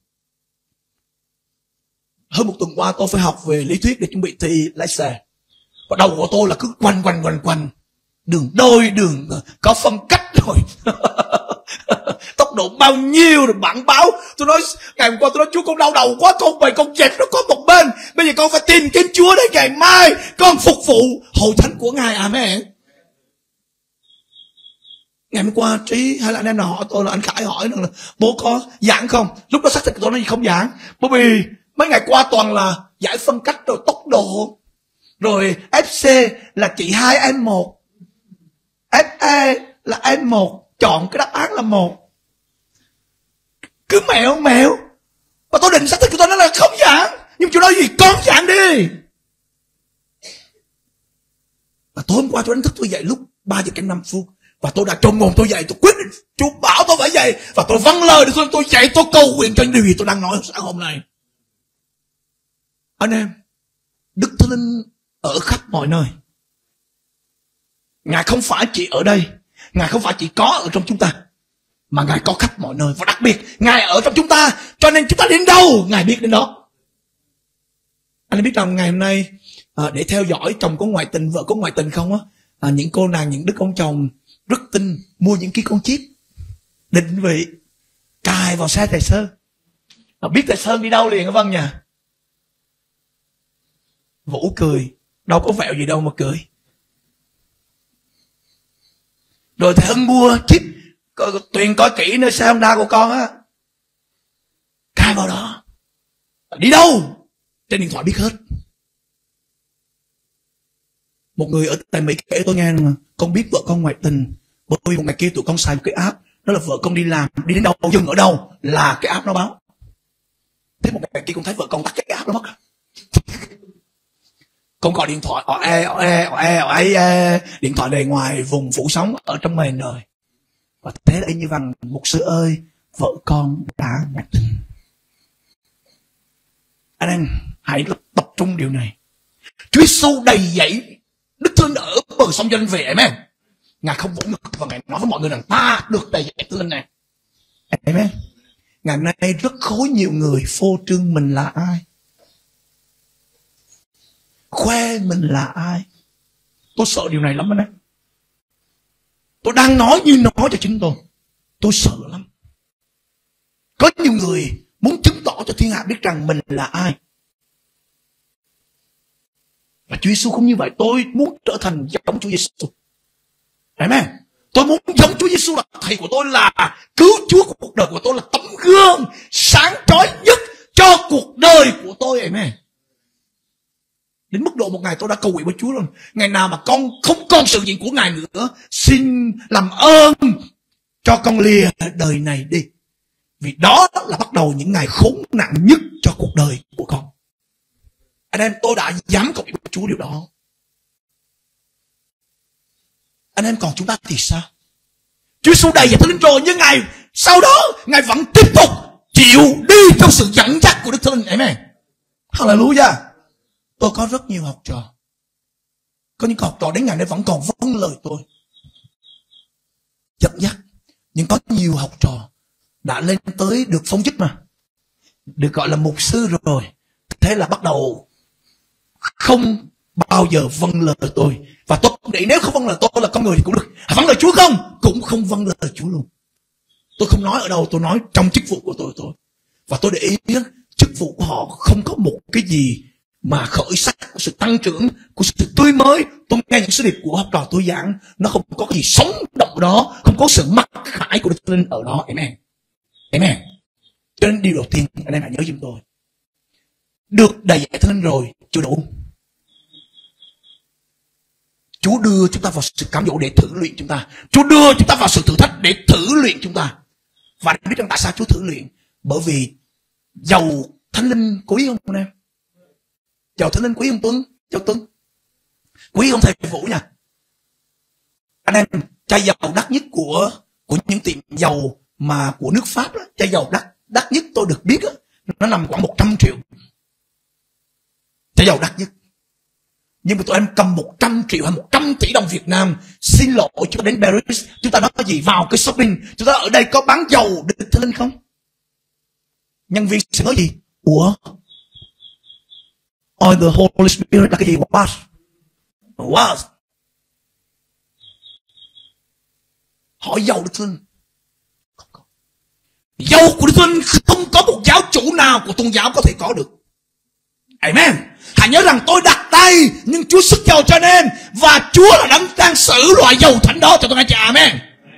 Hơn một tuần qua tôi phải học về lý thuyết để chuẩn bị thi lái xe. Và đầu của tôi là cứ quanh quanh quanh quanh. Đường đôi, đường có phân cách rồi. Tốc độ bao nhiêu rồi bảng báo. Tôi nói ngày hôm qua tôi nói Chúa con đau đầu quá, con bày con dẹp nó có một bên. Bây giờ con phải tìm kiếm Chúa để ngày mai con phục vụ hội thánh của Ngài. Amen. Ngày hôm qua Trí hay là anh em nào hỏi tôi, là anh Khải hỏi là bố có giảng không. Lúc đó xác thực tôi nói không giảng. Bởi vì mấy ngày qua toàn là giải phân cách rồi tốc độ. Rồi ép xê là chỉ hai em một, ép e là em một, chọn cái đáp án là một. Cứ mẹo mẹo. Và tôi định xác thực của tôi nói là không giảng. Nhưng Chúa nói gì? Con giảng đi. Và tối hôm qua tôi đánh thức tôi dậy lúc ba giờ kém năm phút. Và tôi đã trông ngồn tôi dậy, tôi quyết định Chúa bảo tôi phải dậy. Và tôi vâng lời để tôi, tôi dậy, tôi cầu nguyện cho những điều gì tôi đang nói sáng hôm nay. Anh em, Đức Thánh Linh ở khắp mọi nơi. Ngài không phải chỉ ở đây, Ngài không phải chỉ có ở trong chúng ta, mà Ngài có khắp mọi nơi. Và đặc biệt Ngài ở trong chúng ta, cho nên chúng ta đến đâu Ngài biết đến đó. Anh biết rằng ngày hôm nay à, để theo dõi chồng có ngoại tình, vợ có ngoại tình không á, à, những cô nàng, những đức ông chồng rất tin mua những cái con chip định vị cài vào xe Tài Sơn, à, biết Tài Sơn đi đâu liền. Vâng nhà Vũ cười, đâu có vẹo gì đâu mà cười. Rồi thầy Hưng mua chip, Tuyền coi kỹ nơi xe Honda của con á, cài vào đó, đi đâu trên điện thoại biết hết. Một người ở tại Mỹ kể tôi nghe mà, con biết vợ con ngoại tình bởi vì một ngày kia tụi con xài một cái app, đó là vợ con đi làm đi đến đâu dừng ở đâu là cái app nó báo. Thế một ngày kia con thấy vợ con tắt cái app nó mất. Con gọi điện thoại ọ e ọ e ọ e ọ e điện thoại đề ngoài vùng phủ sóng ở trong mền rồi. Và thế là như rằng mục sư ơi, vợ con đã ngoại tình. Anh em hãy tập trung điều này. Chúa Giêsu đầy dẫy Đức Thánh ở bờ sông Giô-đanh về, amen. Ngài không vỗ ngực và Ngài nói với mọi người rằng ta được đầy dẫy Thánh Linh này, amen. Ngày hôm nay rất khối nhiều người phô trương mình là ai, khoe mình là ai. Tôi sợ điều này lắm anh em. Tôi đang nói như nói cho chính tôi. Tôi sợ lắm. Có nhiều người muốn chứng tỏ cho thiên hạ biết rằng mình là ai. Và Chúa Giêsu không như vậy. Tôi muốn trở thành giống Chúa Giêsu. Amen. Tôi muốn giống Chúa Giêsu, là thầy của tôi, là cứu Chúa của cuộc đời của tôi, là tấm gương sáng chói nhất cho cuộc đời của tôi. Amen. Đến mức độ một ngày tôi đã cầu nguyện với Chúa rồi, ngày nào mà con không còn sự diện của Ngài nữa, xin làm ơn cho con lìa đời này đi. Vì đó là bắt đầu những ngày khốn nạn nhất cho cuộc đời của con. Anh em, tôi đã dám cầu nguyện với Chúa điều đó. Anh em, còn chúng ta thì sao? Chúa Giêsu đầy dẫy Thánh Linh rồi, nhưng Ngài sau đó Ngài vẫn tiếp tục chịu đi trong sự dẫn dắt của Đức Thánh Linh. Amen. Hallelujah. Tôi có rất nhiều học trò. Có những học trò đến ngày nay vẫn còn vâng lời tôi, dẫn dắt. Nhưng có nhiều học trò đã lên tới được phong chức mà, được gọi là mục sư rồi. Thế là bắt đầu không bao giờ vâng lời tôi. Và tôi nghĩ nếu không vâng lời tôi là con người thì cũng được. Vâng lời Chúa không? Cũng không vâng lời Chúa luôn. Tôi không nói ở đâu, tôi nói trong chức vụ của tôi thôi. Và tôi để ý chức vụ của họ không có một cái gì mà khởi sắc của sự tăng trưởng, của sự tươi mới. Tôi nghe những sứ điệp của học trò tôi giảng, nó không có cái gì sống động đó, không có sự mặc khải của Đức Thánh Linh ở đó. Amen. Amen. Cho nên điều đầu tiên anh em hãy nhớ giùm tôi, được đầy dẫy Thánh Linh rồi chưa đủ. Chúa đưa chúng ta vào sự cám dỗ để thử luyện chúng ta. Chúa đưa chúng ta vào sự thử thách để thử luyện chúng ta. Và biết rằng tại sao Chúa thử luyện? Bởi vì dầu Thánh Linh quý không anh em? Dầu Thánh Linh quý không Tuấn? Dầu Tuấn quý không thầy Vũ nha? Anh em, chai dầu đắt nhất của của những tiệm dầu mà của nước Pháp đó, chai dầu đắt đắt nhất tôi được biết đó, nó nằm khoảng một trăm triệu. Chai dầu đắt nhất. Nhưng mà tụi em cầm một trăm triệu hay một trăm tỷ đồng Việt Nam, xin lỗi, chúng ta đến Paris, chúng ta nói gì vào cái shopping, chúng ta ở đây có bán dầu Đức Thánh Linh không? Nhân viên sẽ nói gì? Ủa? Or the Holy Spirit là cái gì? What? What? Hỏi dầu Đức Thánh Linh. Dầu của Đức Thánh Linh không có một giáo chủ nào của tôn giáo có thể có được. Amen. Hãy nhớ rằng tôi đặt tay, nhưng Chúa sức dầu cho anh em, và Chúa là đấng đang sử loại dầu thánh đó cho tôi nghe. Amen.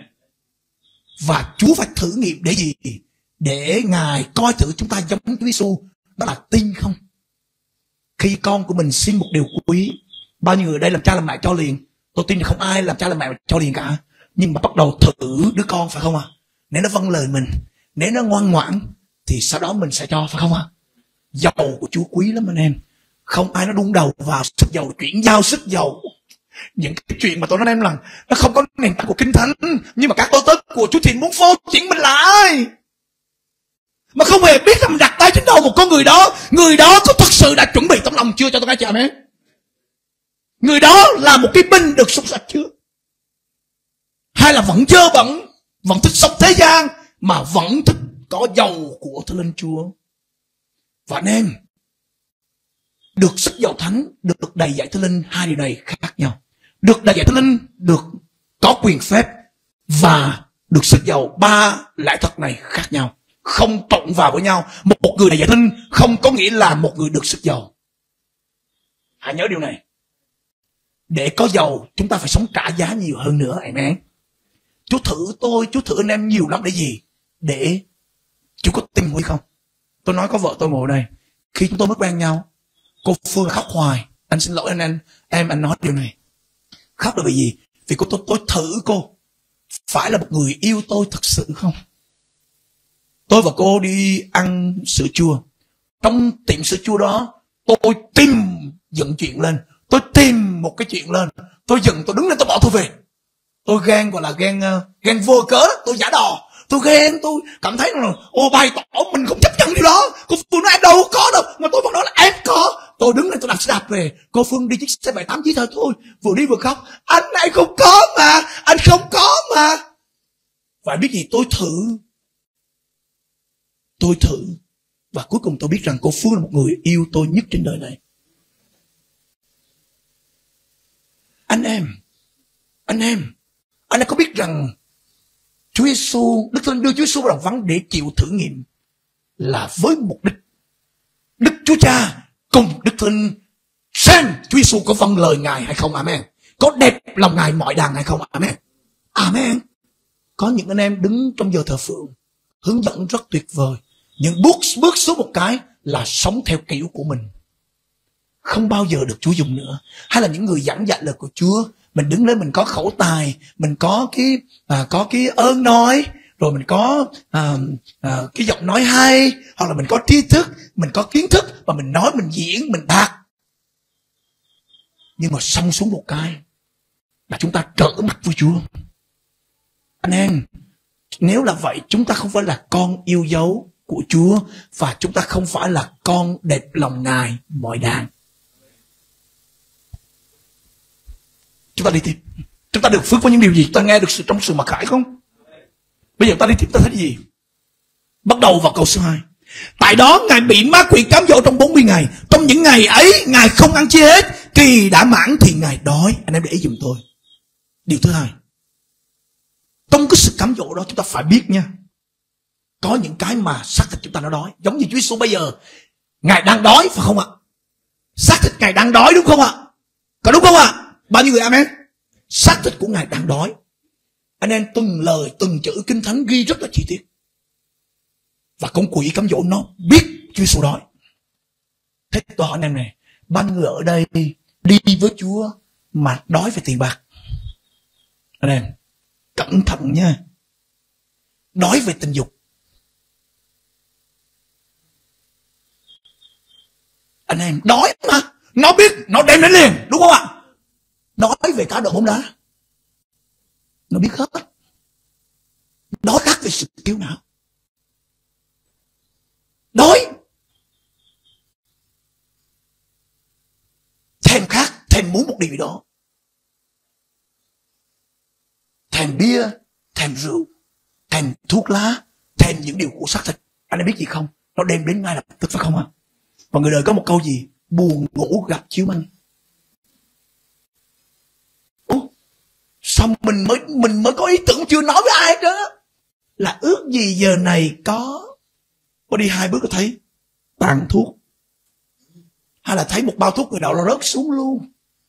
Và Chúa phải thử nghiệm để gì? Để Ngài coi thử chúng ta giống Chúa Giêsu, đó là tin không. Khi con của mình xin một điều quý, bao nhiêu người đây làm cha làm mẹ cho liền? Tôi tin là không ai làm cha làm mẹ cho liền cả. Nhưng mà bắt đầu thử đứa con, phải không ạ? À? Nếu nó vâng lời mình, nếu nó ngoan ngoãn, thì sau đó mình sẽ cho, phải không ạ? À? Dầu của Chúa quý lắm anh em. Không ai nó đun đầu vào sức dầu, chuyển giao sức dầu. Những cái chuyện mà tôi nói em là nó không có nền tảng của Kinh Thánh, nhưng mà các tôi tớ của Chúa Thiện muốn phô diễn mình là ai, mà không hề biết rằng đặt tay trên đầu một con người đó, người đó có thật sự đã chuẩn bị tấm lòng chưa cho tôi nghe chào mẹ? Người đó là một cái binh được súc sạch chưa? Hay là vẫn dơ bẩn, vẫn thích sống thế gian, mà vẫn thích có dầu của Thánh Linh Chúa? Và anh em, được sức dầu thánh, được đầy dạy Thánh Linh, hai điều này khác nhau. Được đầy dạy Thánh Linh, được có quyền phép, và được sức dầu, ba lẽ thật này khác nhau, không trộn vào với nhau. Một, một người đầy dạy Thánh Linh không có nghĩa là một người được sức dầu. Hãy nhớ điều này. Để có dầu, chúng ta phải sống trả giá nhiều hơn nữa. Amen. Chúa thử tôi, Chúa thử anh em nhiều lắm để gì? Để Chúa có tin hay không? Tôi nói có vợ tôi ngồi đây, khi chúng tôi mới quen nhau, cô Phương khóc hoài. Anh xin lỗi anh em, em anh nói điều này. Khóc là vì gì? Vì cô tôi, tôi thử cô phải là một người yêu tôi thật sự không? Tôi và cô đi ăn sữa chua. Trong tiệm sữa chua đó, tôi tìm dựng chuyện lên. Tôi tìm một cái chuyện lên. Tôi dựng, tôi đứng lên, tôi bỏ tôi về. Tôi ghen, gọi là ghen uh, ghen vô cớ. Tôi giả đò. Tôi ghen, tôi cảm thấy là ô bày tỏ mình không chấp nhận điều đó. Cô Phương nói em đâu có đâu, mà tôi vẫn nói là em có. Tôi đứng lên, tôi đạp xe đạp về. Cô Phương đi chiếc xe bảy tám chiếc thôi thôi, vừa đi vừa khóc. Anh này không có mà, anh không có mà. Và biết gì, tôi thử. Tôi thử. Và cuối cùng tôi biết rằng cô Phương là một người yêu tôi nhất trên đời này. Anh em, anh em, anh em có biết rằng Chúa Giêsu, Đức Thánh Linh đưa Chúa Giêsu vào đồng vắng để chịu thử nghiệm là với mục đích Đức Chúa Cha cùng Đức Thánh Linh xem Chúa Giêsu có vâng lời Ngài hay không. Amen. Có đẹp lòng Ngài mọi đàng hay không. Amen. Amen. Có những anh em đứng trong giờ thờ phượng, hướng dẫn rất tuyệt vời, nhưng bước bước xuống một cái là sống theo kiểu của mình, không bao giờ được Chúa dùng nữa. Hay là những người giảng dạy lời của Chúa, mình đứng lên mình có khẩu tài, mình có cái à, có cái ơn nói, rồi mình có à, à, cái giọng nói hay, hoặc là mình có tri thức, mình có kiến thức, và mình nói, mình diễn, mình đạt. Nhưng mà xong xuống một cái là chúng ta trở mặt với Chúa. Anh em, nếu là vậy, chúng ta không phải là con yêu dấu của Chúa, và chúng ta không phải là con đẹp lòng Ngài mọi đàng. Chúng ta đi tiếp. Chúng ta được phước với những điều gì? Chúng ta nghe được sự trong sự mặc khải không? Bây giờ ta đi tiếp, ta thấy gì? Bắt đầu vào câu số hai. Tại đó Ngài bị ma quỷ cám dỗ trong bốn mươi ngày. Trong những ngày ấy Ngài không ăn chi hết. Kỳ đã mãn thì Ngài đói. Anh em để ý giùm tôi. Điều thứ hai, trong cái sự cám dỗ đó chúng ta phải biết nha, có những cái mà xác thịt chúng ta nó đói. Giống như Chúa Giêsu bây giờ, Ngài đang đói phải không ạ? Xác thịt Ngài đang đói đúng không ạ? Có đúng không ạ? Bao nhiêu người amen? Xác thịt của Ngài đang đói. Anh em, từng lời từng chữ Kinh Thánh ghi rất là chi tiết. Và con quỷ cám dỗ nó biết Chúa Giêsu đói. Thế tôi hỏi anh em này, bao nhiêu người ở đây đi với Chúa mà đói về tiền bạc? Anh em cẩn thận nha. Đói về tình dục. Anh em đói mà, nó biết, nó đem đến liền, đúng không ạ? Đói về cá độ bóng đá, nó biết hết. Đói khác về sự kiêu ngạo. Đói thèm khát, thèm muốn một điều gì đó. Thèm bia, thèm rượu, thèm thuốc lá, thèm những điều của xác thịt. Anh em biết gì không? Nó đem đến ngay lập tức, phải không ạ? Và người đời có một câu gì? Buồn ngủ gặp chiếu manh. Ủa, sao mình mới mình mới có ý tưởng chưa nói với ai đó? Là ước gì giờ này có có đi hai bước có thấy tàn thuốc, hay là thấy một bao thuốc người nào đó rớt xuống luôn,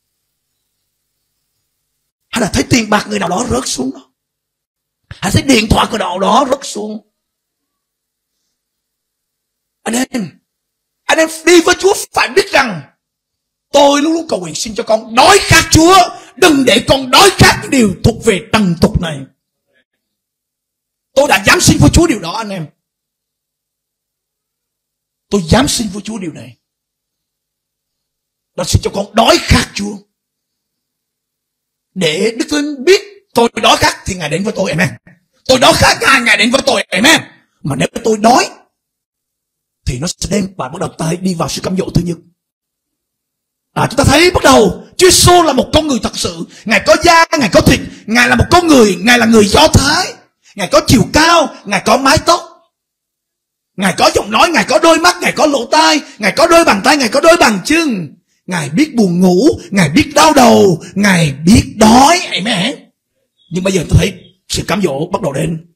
hay là thấy tiền bạc người nào đó rớt xuống đó, hay thấy điện thoại người nào đó rớt xuống. Anh em, anh em đi với Chúa phải biết rằng tôi luôn luôn cầu nguyện xin cho con đói khát Chúa, đừng để con đói khát những điều thuộc về trần tục này. Tôi đã dám xin với Chúa điều đó anh em. Tôi dám xin với Chúa điều này. Đó xin cho con đói khát Chúa. Để Đức Thánh biết tôi đói khát thì Ngài đến với tôi, amen. Tôi đói khát Ngài, Ngài đến với tôi, amen. Mà nếu tôi đói thì nó sẽ đem và bắt đầu ta đi vào sự cám dỗ thứ nhất. À, chúng ta thấy bắt đầu Chúa Giêsu là một con người thật sự. Ngài có da, Ngài có thịt. Ngài là một con người, Ngài là người Do Thái. Ngài có chiều cao, Ngài có mái tóc, Ngài có giọng nói, Ngài có đôi mắt, Ngài có lỗ tai, Ngài có đôi bàn tay, Ngài có đôi bàn chân. Ngài biết buồn ngủ, Ngài biết đau đầu, Ngài biết đói, amen. Nhưng bây giờ tôi thấy sự cám dỗ bắt đầu đến.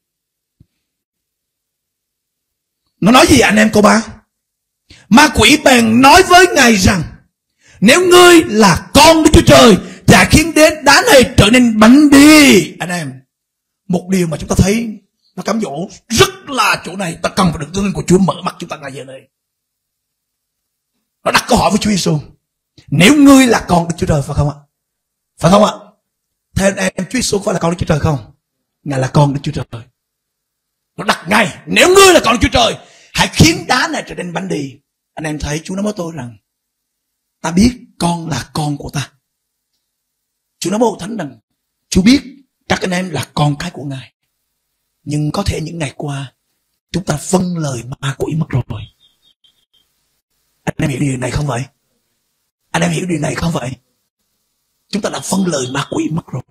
Nó nói gì anh em cô ba? Ma quỷ bèn nói với Ngài rằng, nếu ngươi là con Đức Chúa Trời thì hãy khiến đến đá này trở nên bánh đi. Anh em, một điều mà chúng ta thấy nó cám dỗ rất là chỗ này, ta cần phải được tương của Chúa mở mắt chúng ta ngay giờ này. Nó đặt câu hỏi với Chúa Giêsu, nếu ngươi là con Đức Chúa Trời, phải không ạ? Phải không ạ? Theo em, Chúa Giêsu có phải là con Đức Chúa Trời không? Ngài là con Đức Chúa Trời. Nó đặt ngay, nếu ngươi là con Đức Chúa Trời, hãy khiến đá này trở nên bánh đi. Anh em thấy Chúa nói với tôi rằng, ta biết con là con của ta. Chúa nói với Hội Thánh rằng, Chúa biết các anh em là con cái của Ngài. Nhưng có thể những ngày qua chúng ta vâng lời ma quỷ mất rồi. Anh em hiểu điều này không vậy? Anh em hiểu điều này không vậy? Chúng ta đã vâng lời ma quỷ mất rồi.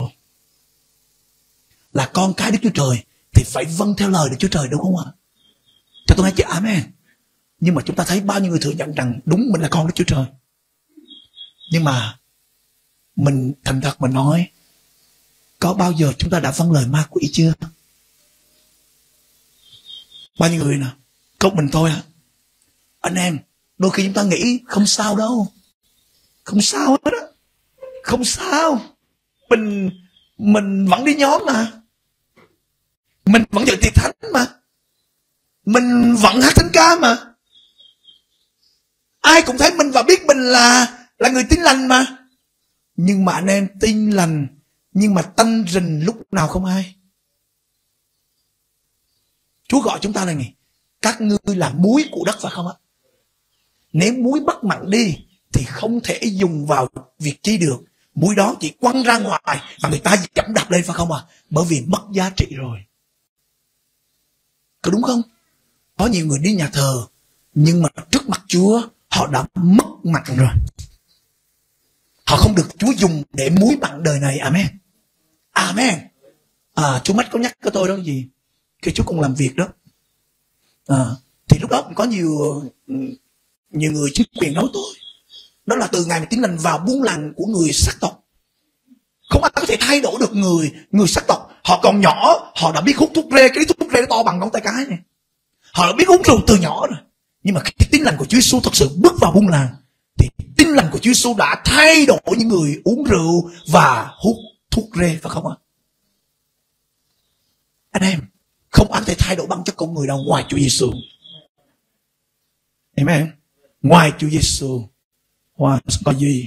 Là con cái Đức Chúa Trời thì phải vâng theo lời Đức Chúa Trời, đúng không ạ? Cho tôi nói chứ amen. Nhưng mà chúng ta thấy bao nhiêu người thừa nhận rằng đúng mình là con Đức Chúa Trời. Nhưng mà mình thành thật mình nói, có bao giờ chúng ta đã vâng lời ma quỷ chưa? Bao nhiêu người nào? Có mình thôi à? Anh em, đôi khi chúng ta nghĩ không sao đâu, không sao hết á, không sao. Mình mình vẫn đi nhóm mà, mình vẫn dự tiệc thánh mà, mình vẫn hát thánh ca mà, ai cũng thấy mình và biết mình là là người tin lành mà. Nhưng mà anh em tin lành, nhưng mà tanh rình lúc nào không ai. Chúa gọi chúng ta là gì? Các ngươi là muối của đất, phải không ạ? Nếu muối bất mặn đi thì không thể dùng vào việc chi được. Muối đó chỉ quăng ra ngoài và người ta dẫm đạp lên, phải không ạ? Bởi vì mất giá trị rồi. Có đúng không? Có nhiều người đi nhà thờ, nhưng mà trước mặt Chúa họ đã mất mặn rồi. Họ không được Chúa dùng để muối mặn đời này, amen. Amen. À, chú Mách có nhắc với tôi đó gì? Khi Chúa còn làm việc đó, à, thì lúc đó cũng có nhiều nhiều người chính quyền nói tôi, đó là từ ngày mà Tin Lành vào buôn làng của người sắc tộc, không ai có thể thay đổi được người người sắc tộc. Họ còn nhỏ, họ đã biết hút thuốc rê, cái thuốc rê nó to bằng ngón tay cái này. Họ đã biết uống rượu từ nhỏ rồi. Nhưng mà khi Tin Lành của Chúa Giêsu thật sự bước vào buôn làng, thì Tin Lành của Chúa Giêsu đã thay đổi những người uống rượu và hút thuốc rê, phải không ạ? Anh em, không ai có thể thay đổi bản chất con người đâu ngoài Chúa Giêsu. Amen. Ngoài Chúa Giêsu, ngoài có gì?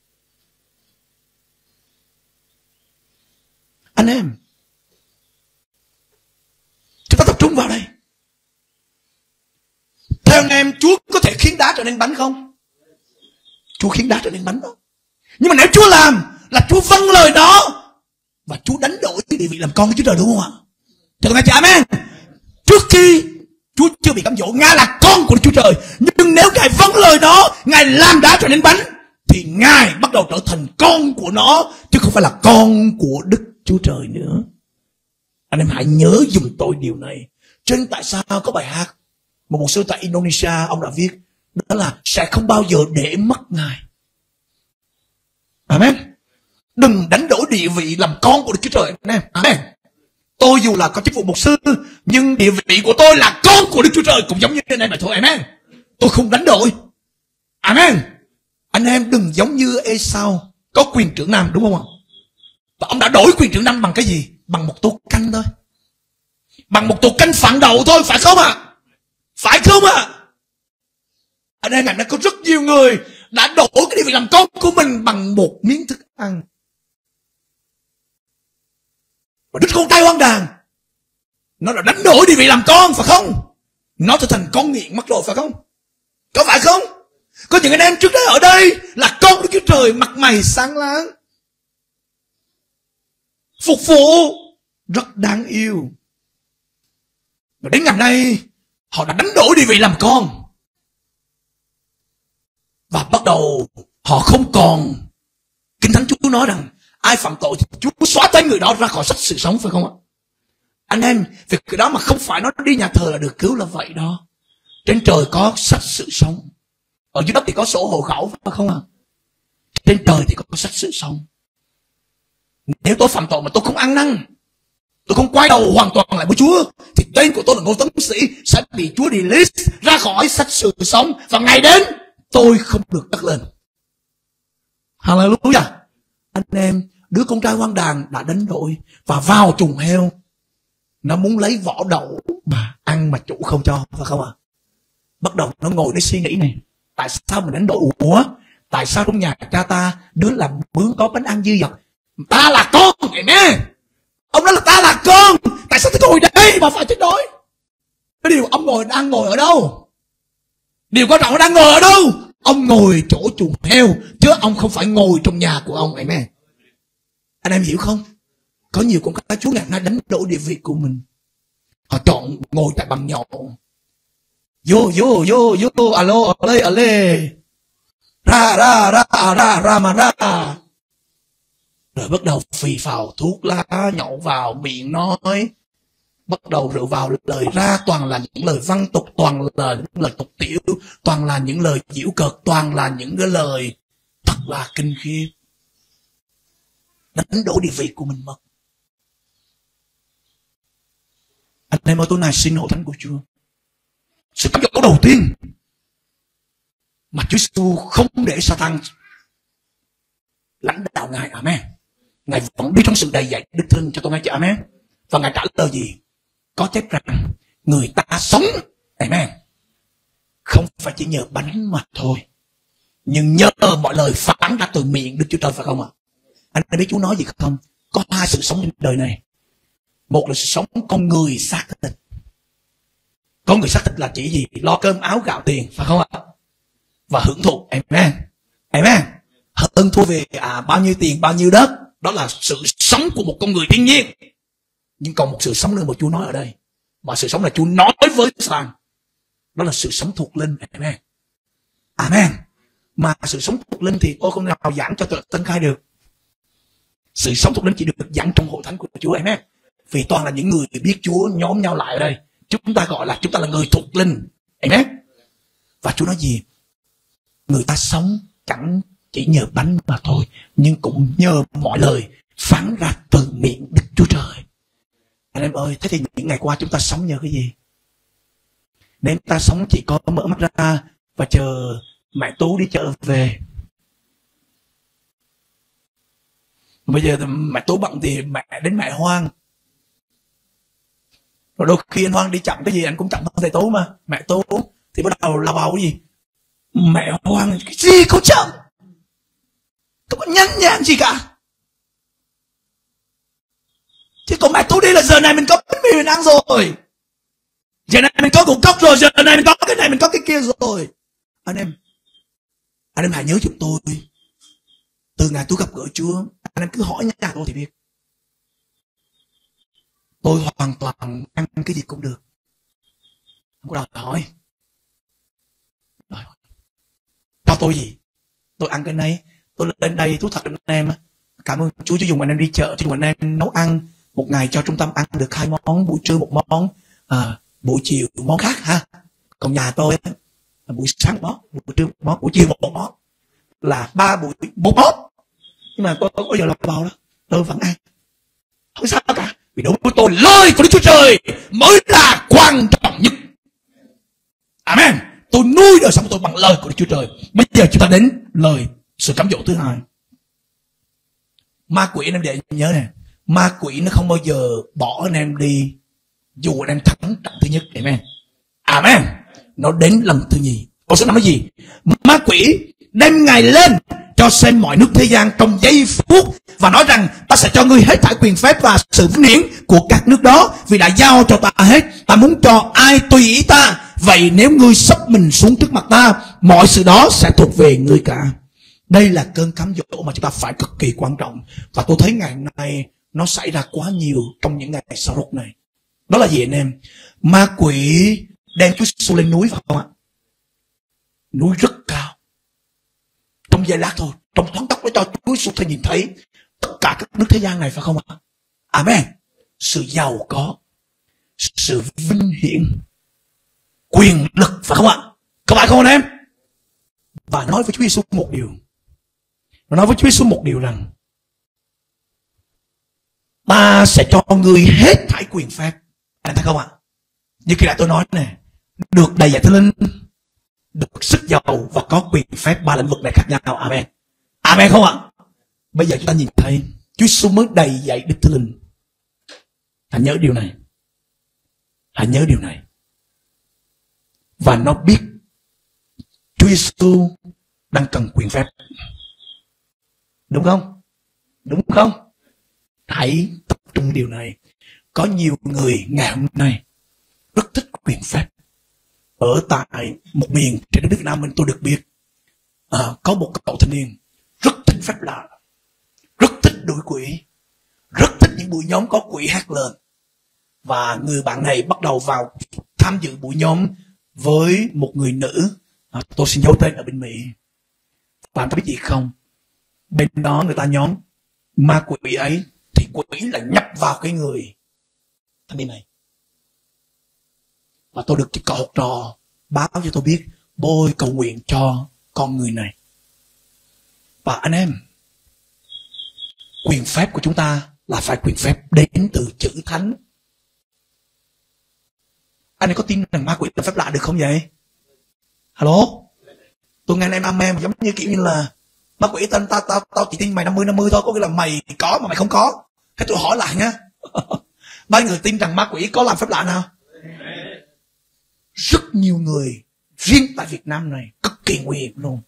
Anh em, chúng ta tập trung vào đây. Theo anh em, Chúa có thể khiến đá trở nên bánh không? Chúa khiến đá trở nên bánh đó. Nhưng mà nếu Chúa làm, là Chúa vâng lời đó, và Chúa đánh đổi địa vị làm con của Chúa Trời, đúng không ạ? Cho tôi nghe chị amen. Trước khi Chúa chưa bị cám dỗ, Ngài là con của Chúa Trời. Nhưng nếu Ngài vâng lời đó, Ngài làm đá trở nên bánh, thì Ngài bắt đầu trở thành con của nó, chứ không phải là con của Đức Chúa Trời nữa. Anh em hãy nhớ dùm tôi điều này. Cho nên tại sao có bài hát một mục sư tại Indonesia ông đã viết, đó là sẽ không bao giờ để mất Ngài. Amen. Đừng đánh đổi địa vị làm con của Đức Chúa Trời. Amen. Amen. Tôi dù là có chức vụ mục sư, nhưng địa vị của tôi là con của Đức Chúa Trời cũng giống như anh em mà thôi. Amen. Tôi không đánh đổi. Amen. Anh em đừng giống như Esau có quyền trưởng nam, đúng không ạ? Và ông đã đổi quyền trưởng nam bằng cái gì? Bằng một tô canh thôi. Bằng một tô canh phản đầu thôi, phải không ạ? À? Phải không ạ? À? Anh em, ngày nay có rất nhiều người đã đổi cái địa vị làm con của mình bằng một miếng thức ăn. Và đứa con trai hoang đàn, nó đã đánh đổi địa vị làm con, phải không? Nó trở thành con nghiện mất rồi, phải không? Có phải không? Có những anh em trước đây ở đây là con Đức Chúa Trời, mặt mày sáng láng, phục vụ rất đáng yêu. Và đến ngày nay họ đã đánh đổi địa vị làm con. Và bắt đầu họ không còn. Kinh Thánh Chúa nói rằng ai phạm tội thì Chúa xóa tên người đó ra khỏi sách sự sống, phải không ạ? Anh em, việc cái đó mà không phải nó đi nhà thờ là được cứu là vậy đó. Trên trời có sách sự sống, ở dưới đất thì có sổ hộ khẩu, phải không ạ? Trên trời thì có sách sự sống. Nếu tôi phạm tội mà tôi không ăn năn, tôi không quay đầu hoàn toàn lại với Chúa, thì tên của tôi là Ngô Tấn Sĩ sẽ bị Chúa delete ra khỏi sách sự sống, và ngày đến tôi không được cất lên. Hallelujah. Anh em, đứa con trai hoang đàn đã đánh đổi và vào trùng heo. Nó muốn lấy vỏ đậu mà ăn mà chủ không cho, phải không ạ? À? Bắt đầu nó ngồi để suy nghĩ này, tại sao mình đánh đổi? Ủa, tại sao trong nhà cha ta đứa làm bướm có bánh ăn dư dật? Ta là con, amen. Ông nói là ta là con, tại sao tôi ngồi đây mà phải chết đói? Cái điều ông ngồi đang ngồi ở đâu? Điều quan trọng là đang ngồi ở đâu? Ông ngồi chỗ chuồng heo, chứ ông không phải ngồi trong nhà của ông, amen. Anh em hiểu không? Có nhiều con cái Chúa ngày nay đánh đổi địa vị của mình. Họ chọn ngồi tại bằng nhậu. Vô, vô, vô, vô, alo, alo, alo. Ra, ra, ra, ra, ra mà ra. Rồi bắt đầu phì phào thuốc lá, nhậu vào, miệng nói. Bắt đầu rượu vào, lời ra toàn là những lời văn tục, toàn là những lời tục tiểu, toàn là những lời giễu cợt, toàn là những cái lời thật là kinh khiếp. Đánh đổ địa vị của mình mất. Anh em ơi, tối nay xin hội thánh của Chúa, sự cám dỗ đầu tiên mà Chúa Giêsu không để Satan lãnh đạo Ngài, amen. Ngài vẫn đi trong sự đầy dạy đức tin cho tôi nghe, amen. Và Ngài trả lời gì? Có chép rằng người ta sống, amen, không phải chỉ nhờ bánh mà thôi, nhưng nhờ mọi lời phán ra từ miệng Đức Chúa Trời, phải không ạ? Anh biết Chúa nói gì không? Có hai sự sống trên đời này. Một là sự sống con người xác thịt. Con người xác thịt là chỉ gì? Lo cơm áo gạo tiền, phải không ạ? Và hưởng thụ, amen, amen. Hơn thua về à, bao nhiêu tiền, bao nhiêu đất. Đó là sự sống của một con người thiên nhiên. Nhưng còn một sự sống nữa mà Chúa nói ở đây, mà sự sống là Chúa nói với Satan, đó là sự sống thuộc linh, amen, amen. Mà sự sống thuộc linh thì tôi không nào giảng cho Tân Khai được. Sự sống thuộc linh chỉ được giảng trong hội thánh của Chúa, amen. Vì toàn là những người biết Chúa nhóm nhau lại ở đây. Chúng ta gọi là chúng ta là người thuộc linh, amen. Và Chúa nói gì? Người ta sống chẳng chỉ nhờ bánh mà thôi, nhưng cũng nhờ mọi lời phán ra từ miệng Đức Chúa Trời. Anh em ơi, thế thì những ngày qua chúng ta sống nhờ cái gì? Nên ta sống chỉ có mở mắt ra và chờ mẹ Tú đi chợ về. Bây giờ mẹ Tú bận thì mẹ đến mẹ Hoang. Rồi đôi khi anh Hoang đi chậm cái gì anh cũng chậm hơn thầy Tú mà. Mẹ Tú thì bắt đầu lao vào cái gì? Mẹ Hoang cái gì cũng chậm, không có nhanh nhẹn gì cả. Chứ còn mẹ Tú đi là giờ này mình có bánh mì mình ăn rồi, giờ này mình có củ cốc rồi, giờ này mình có cái này mình có cái kia rồi. Anh em, anh em hãy nhớ giúp tôi, từ ngày tôi gặp gỡ Chúa, anh em cứ hỏi nhà tôi thì biết, tôi hoàn toàn ăn cái gì cũng được, không có đòi hỏi. Đòi hỏi cho tôi gì? tôi ăn cái này, tôi lên đây thú thật anh em, cảm ơn Chúa cho dùng anh em đi chợ, cho dùng anh em nấu ăn, một ngày cho trung tâm ăn được hai món, buổi trưa một món, à, buổi chiều một món khác ha. Còn nhà tôi buổi sáng một món, buổi trưa một món, buổi chiều một món, là ba buổi một món. Nhưng mà tôi không bao giờ lọc vào đó, tôi vẫn ăn, không sao cả, vì đối với tôi lời của Đức Chúa Trời mới là quan trọng nhất. Amen. Tôi nuôi đời sống của tôi bằng lời của Đức Chúa Trời. Bây giờ chúng ta đến lời sự cám dỗ thứ hai. Ma quỷ anh em để nhớ nè, ma quỷ nó không bao giờ bỏ anh em đi dù anh em thắng trận thứ nhất. Amen. Amen. Nó đến lần thứ nhì. Câu số năm là gì? Ma quỷ đem Ngài lên cho xem mọi nước thế gian trong giây phút và nói rằng ta sẽ cho ngươi hết thảy quyền phép và sự vinh hiển của các nước đó, vì đã giao cho ta hết. Ta muốn cho ai tùy ý ta. Vậy nếu ngươi sắp mình xuống trước mặt ta, mọi sự đó sẽ thuộc về ngươi cả. Đây là cơn cám dỗ mà chúng ta phải cực kỳ quan trọng. Và tôi thấy ngày nay nó xảy ra quá nhiều trong những ngày sau rút này. Đó là gì anh em? Ma quỷ đem Chúa Giêsu lên núi, phải không ạ? Núi rất cao. Trong giây lát thôi, trong thoáng tóc để cho Chúa Giêsu thấy nhìn thấy tất cả các nước thế gian này, phải không ạ? Amen. Sự giàu có, sự vinh hiển, quyền lực, phải không ạ? Có phải không anh em? Và nói với Chúa Giêsu một điều. Nó nói với Chúa Giêsu một điều rằng ta sẽ cho ngươi hết thảy quyền phép. Anh thấy không ạ? Như khi đã tôi nói nè, được đầy dạy Thánh Linh, được sức giàu và có quyền phép, ba lĩnh vực này khác nhau. Amen. Amen không ạ? Bây giờ chúng ta nhìn thấy Chúa Giêsu mới đầy dạy Đức Thánh Linh. Hãy nhớ điều này. Hãy nhớ điều này. Và nó biết Chúa Giêsu đang cần quyền phép. Đúng không? Đúng không? Hãy tập trung điều này. Có nhiều người ngày hôm nay rất thích quyền phép. Ở tại một miền trên đất nước Việt Nam mình, tôi được biết à, có một cậu thanh niên rất thích phép lạ, rất thích đuổi quỷ, rất thích những buổi nhóm có quỷ hát lên. Và người bạn này bắt đầu vào tham dự buổi nhóm với một người nữ, à, tôi xin giấu tên ở bên Mỹ. Bạn có biết gì không? Bên đó người ta nhóm ma quỷ ấy thì quỷ là nhập vào cái người thanh niên này. Và tôi được cái cậu học trò báo cho tôi biết, bôi cầu nguyện cho con người này. Và anh em, quyền phép của chúng ta là phải quyền phép đến từ chữ thánh. Anh em có tin rằng ma quỷ là phép lạ được không vậy? Hello? Tôi nghe anh em amen giống như kiểu như là ma quỷ tao tao tao tao chỉ tin mày năm mươi năm mươi thôi, có nghĩa là mày có mà mày không có. Cái tôi hỏi lại nha. Bao người tin rằng ma quỷ có làm phép lạ nào? Rất nhiều người, riêng tại Việt Nam này, cực kỳ nguy hiểm luôn.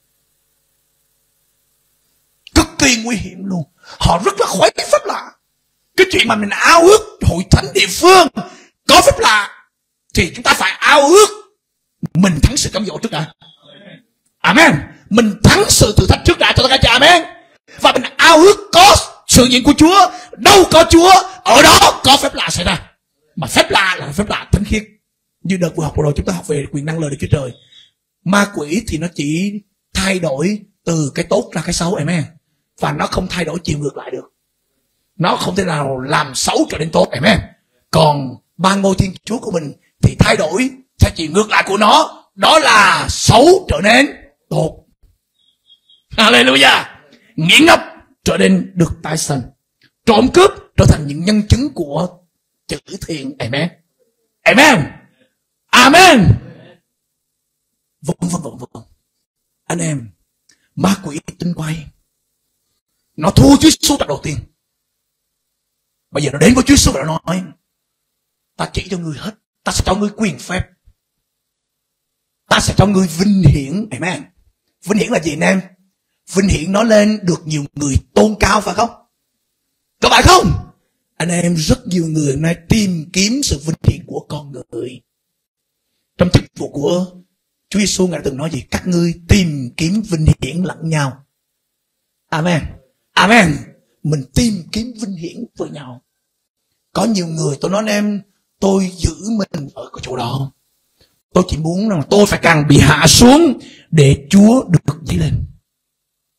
Cực kỳ nguy hiểm luôn. Họ rất là khuấy phép lạ. Cái chuyện mà mình ao ước hội thánh địa phương có phép lạ thì chúng ta phải ao ước mình thắng sự cám dỗ trước đã. Amen. Mình thắng sự thử thách trước đã cho tất cả chị. Amen. Và mình ao ước có sự hiện của Chúa. Đâu có Chúa, ở đó có phép lạ xảy ra. Mà phép lạ là phép lạ thánh khiết. Như đợt vừa học vừa rồi chúng ta học về quyền năng lời Đức Chúa Trời. Ma quỷ thì nó chỉ thay đổi từ cái tốt ra cái xấu. Amen. Và nó không thay đổi chiều ngược lại được. Nó không thể nào làm xấu trở nên tốt. Amen. Còn ba ngôi Thiên Chúa của mình thì thay đổi theo chiều ngược lại của nó. Đó là xấu trở nên tốt. Hallelujah. Nghiện ngập trở nên được tái sanh. Trộm cướp trở thành những nhân chứng của chữ thiện. Amen. Amen. Amen. Vâng vâng vâng vâng. Anh em, ma quỷ tinh quay, nó thua Chúa Giêsu tập đầu tiên. Bây giờ nó đến với Chúa Giêsu và nó nói, ta chỉ cho ngươi hết, ta sẽ cho ngươi quyền phép, ta sẽ cho ngươi vinh hiển. Amen. Vinh hiển là gì anh em? Vinh hiển nó lên được nhiều người tôn cao, phải không? Có phải không? Anh em, rất nhiều người nay tìm kiếm sự vinh hiển của con người. Trong chức vụ của Chúa Giêsu, Ngài đã từng nói gì? Các ngươi tìm kiếm vinh hiển lẫn nhau. Amen. Amen. Mình tìm kiếm vinh hiển với nhau. Có nhiều người, tôi nói anh em, tôi giữ mình ở cái chỗ đó. Tôi chỉ muốn rằng tôi phải càng bị hạ xuống để Chúa được dấy lên.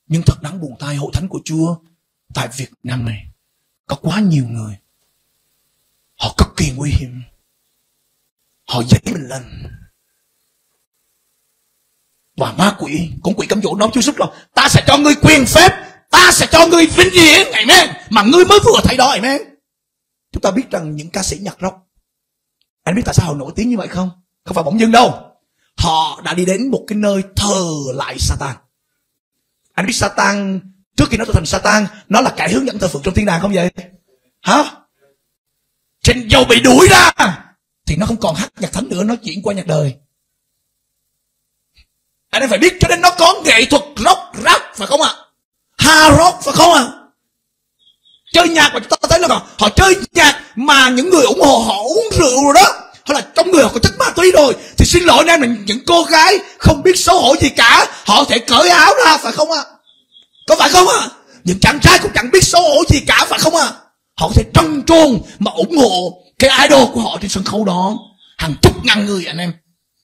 Nhưng thật đáng buồn thay, hội thánh của Chúa tại Việt Nam này có quá nhiều người, họ cực kỳ nguy hiểm, họ dậy mình lên. Và ma quỷ, con quỷ cám dỗ nói Chúa Giêsu là ta sẽ cho ngươi quyền phép, ta sẽ cho ngươi vinh hiển, amen, mà ngươi mới vừa thấy đó, amen. Chúng ta biết rằng những ca sĩ nhạc rock, anh biết tại sao họ nổi tiếng như vậy không? Không phải bỗng dưng đâu. Họ đã đi đến một cái nơi thờ lại Satan. Anh biết Satan, trước khi nó trở thành Satan, nó là kẻ hướng dẫn thờ phượng trong thiên đàng không vậy? Hả? Trên dầu bị đuổi ra thì nó không còn hát nhạc thánh nữa, nó chuyển qua nhạc đời. Anh em phải biết, cho nên nó có nghệ thuật rock, rap, phải không ạ? À? Hard rock, phải không ạ? À? Chơi nhạc mà chúng ta thấy là họ chơi nhạc mà những người ủng hộ họ uống rượu rồi đó, hoặc là trong người họ có chất ma túy rồi, thì xin lỗi em, là những cô gái không biết xấu hổ gì cả, họ thể cởi áo ra, phải không ạ? À? Có phải không ạ? À? Những chàng trai cũng chẳng biết xấu hổ gì cả, phải không ạ? À? Họ có thể trân trôn mà ủng hộ cái idol của họ trên sân khấu đó, hàng chục ngàn người anh em.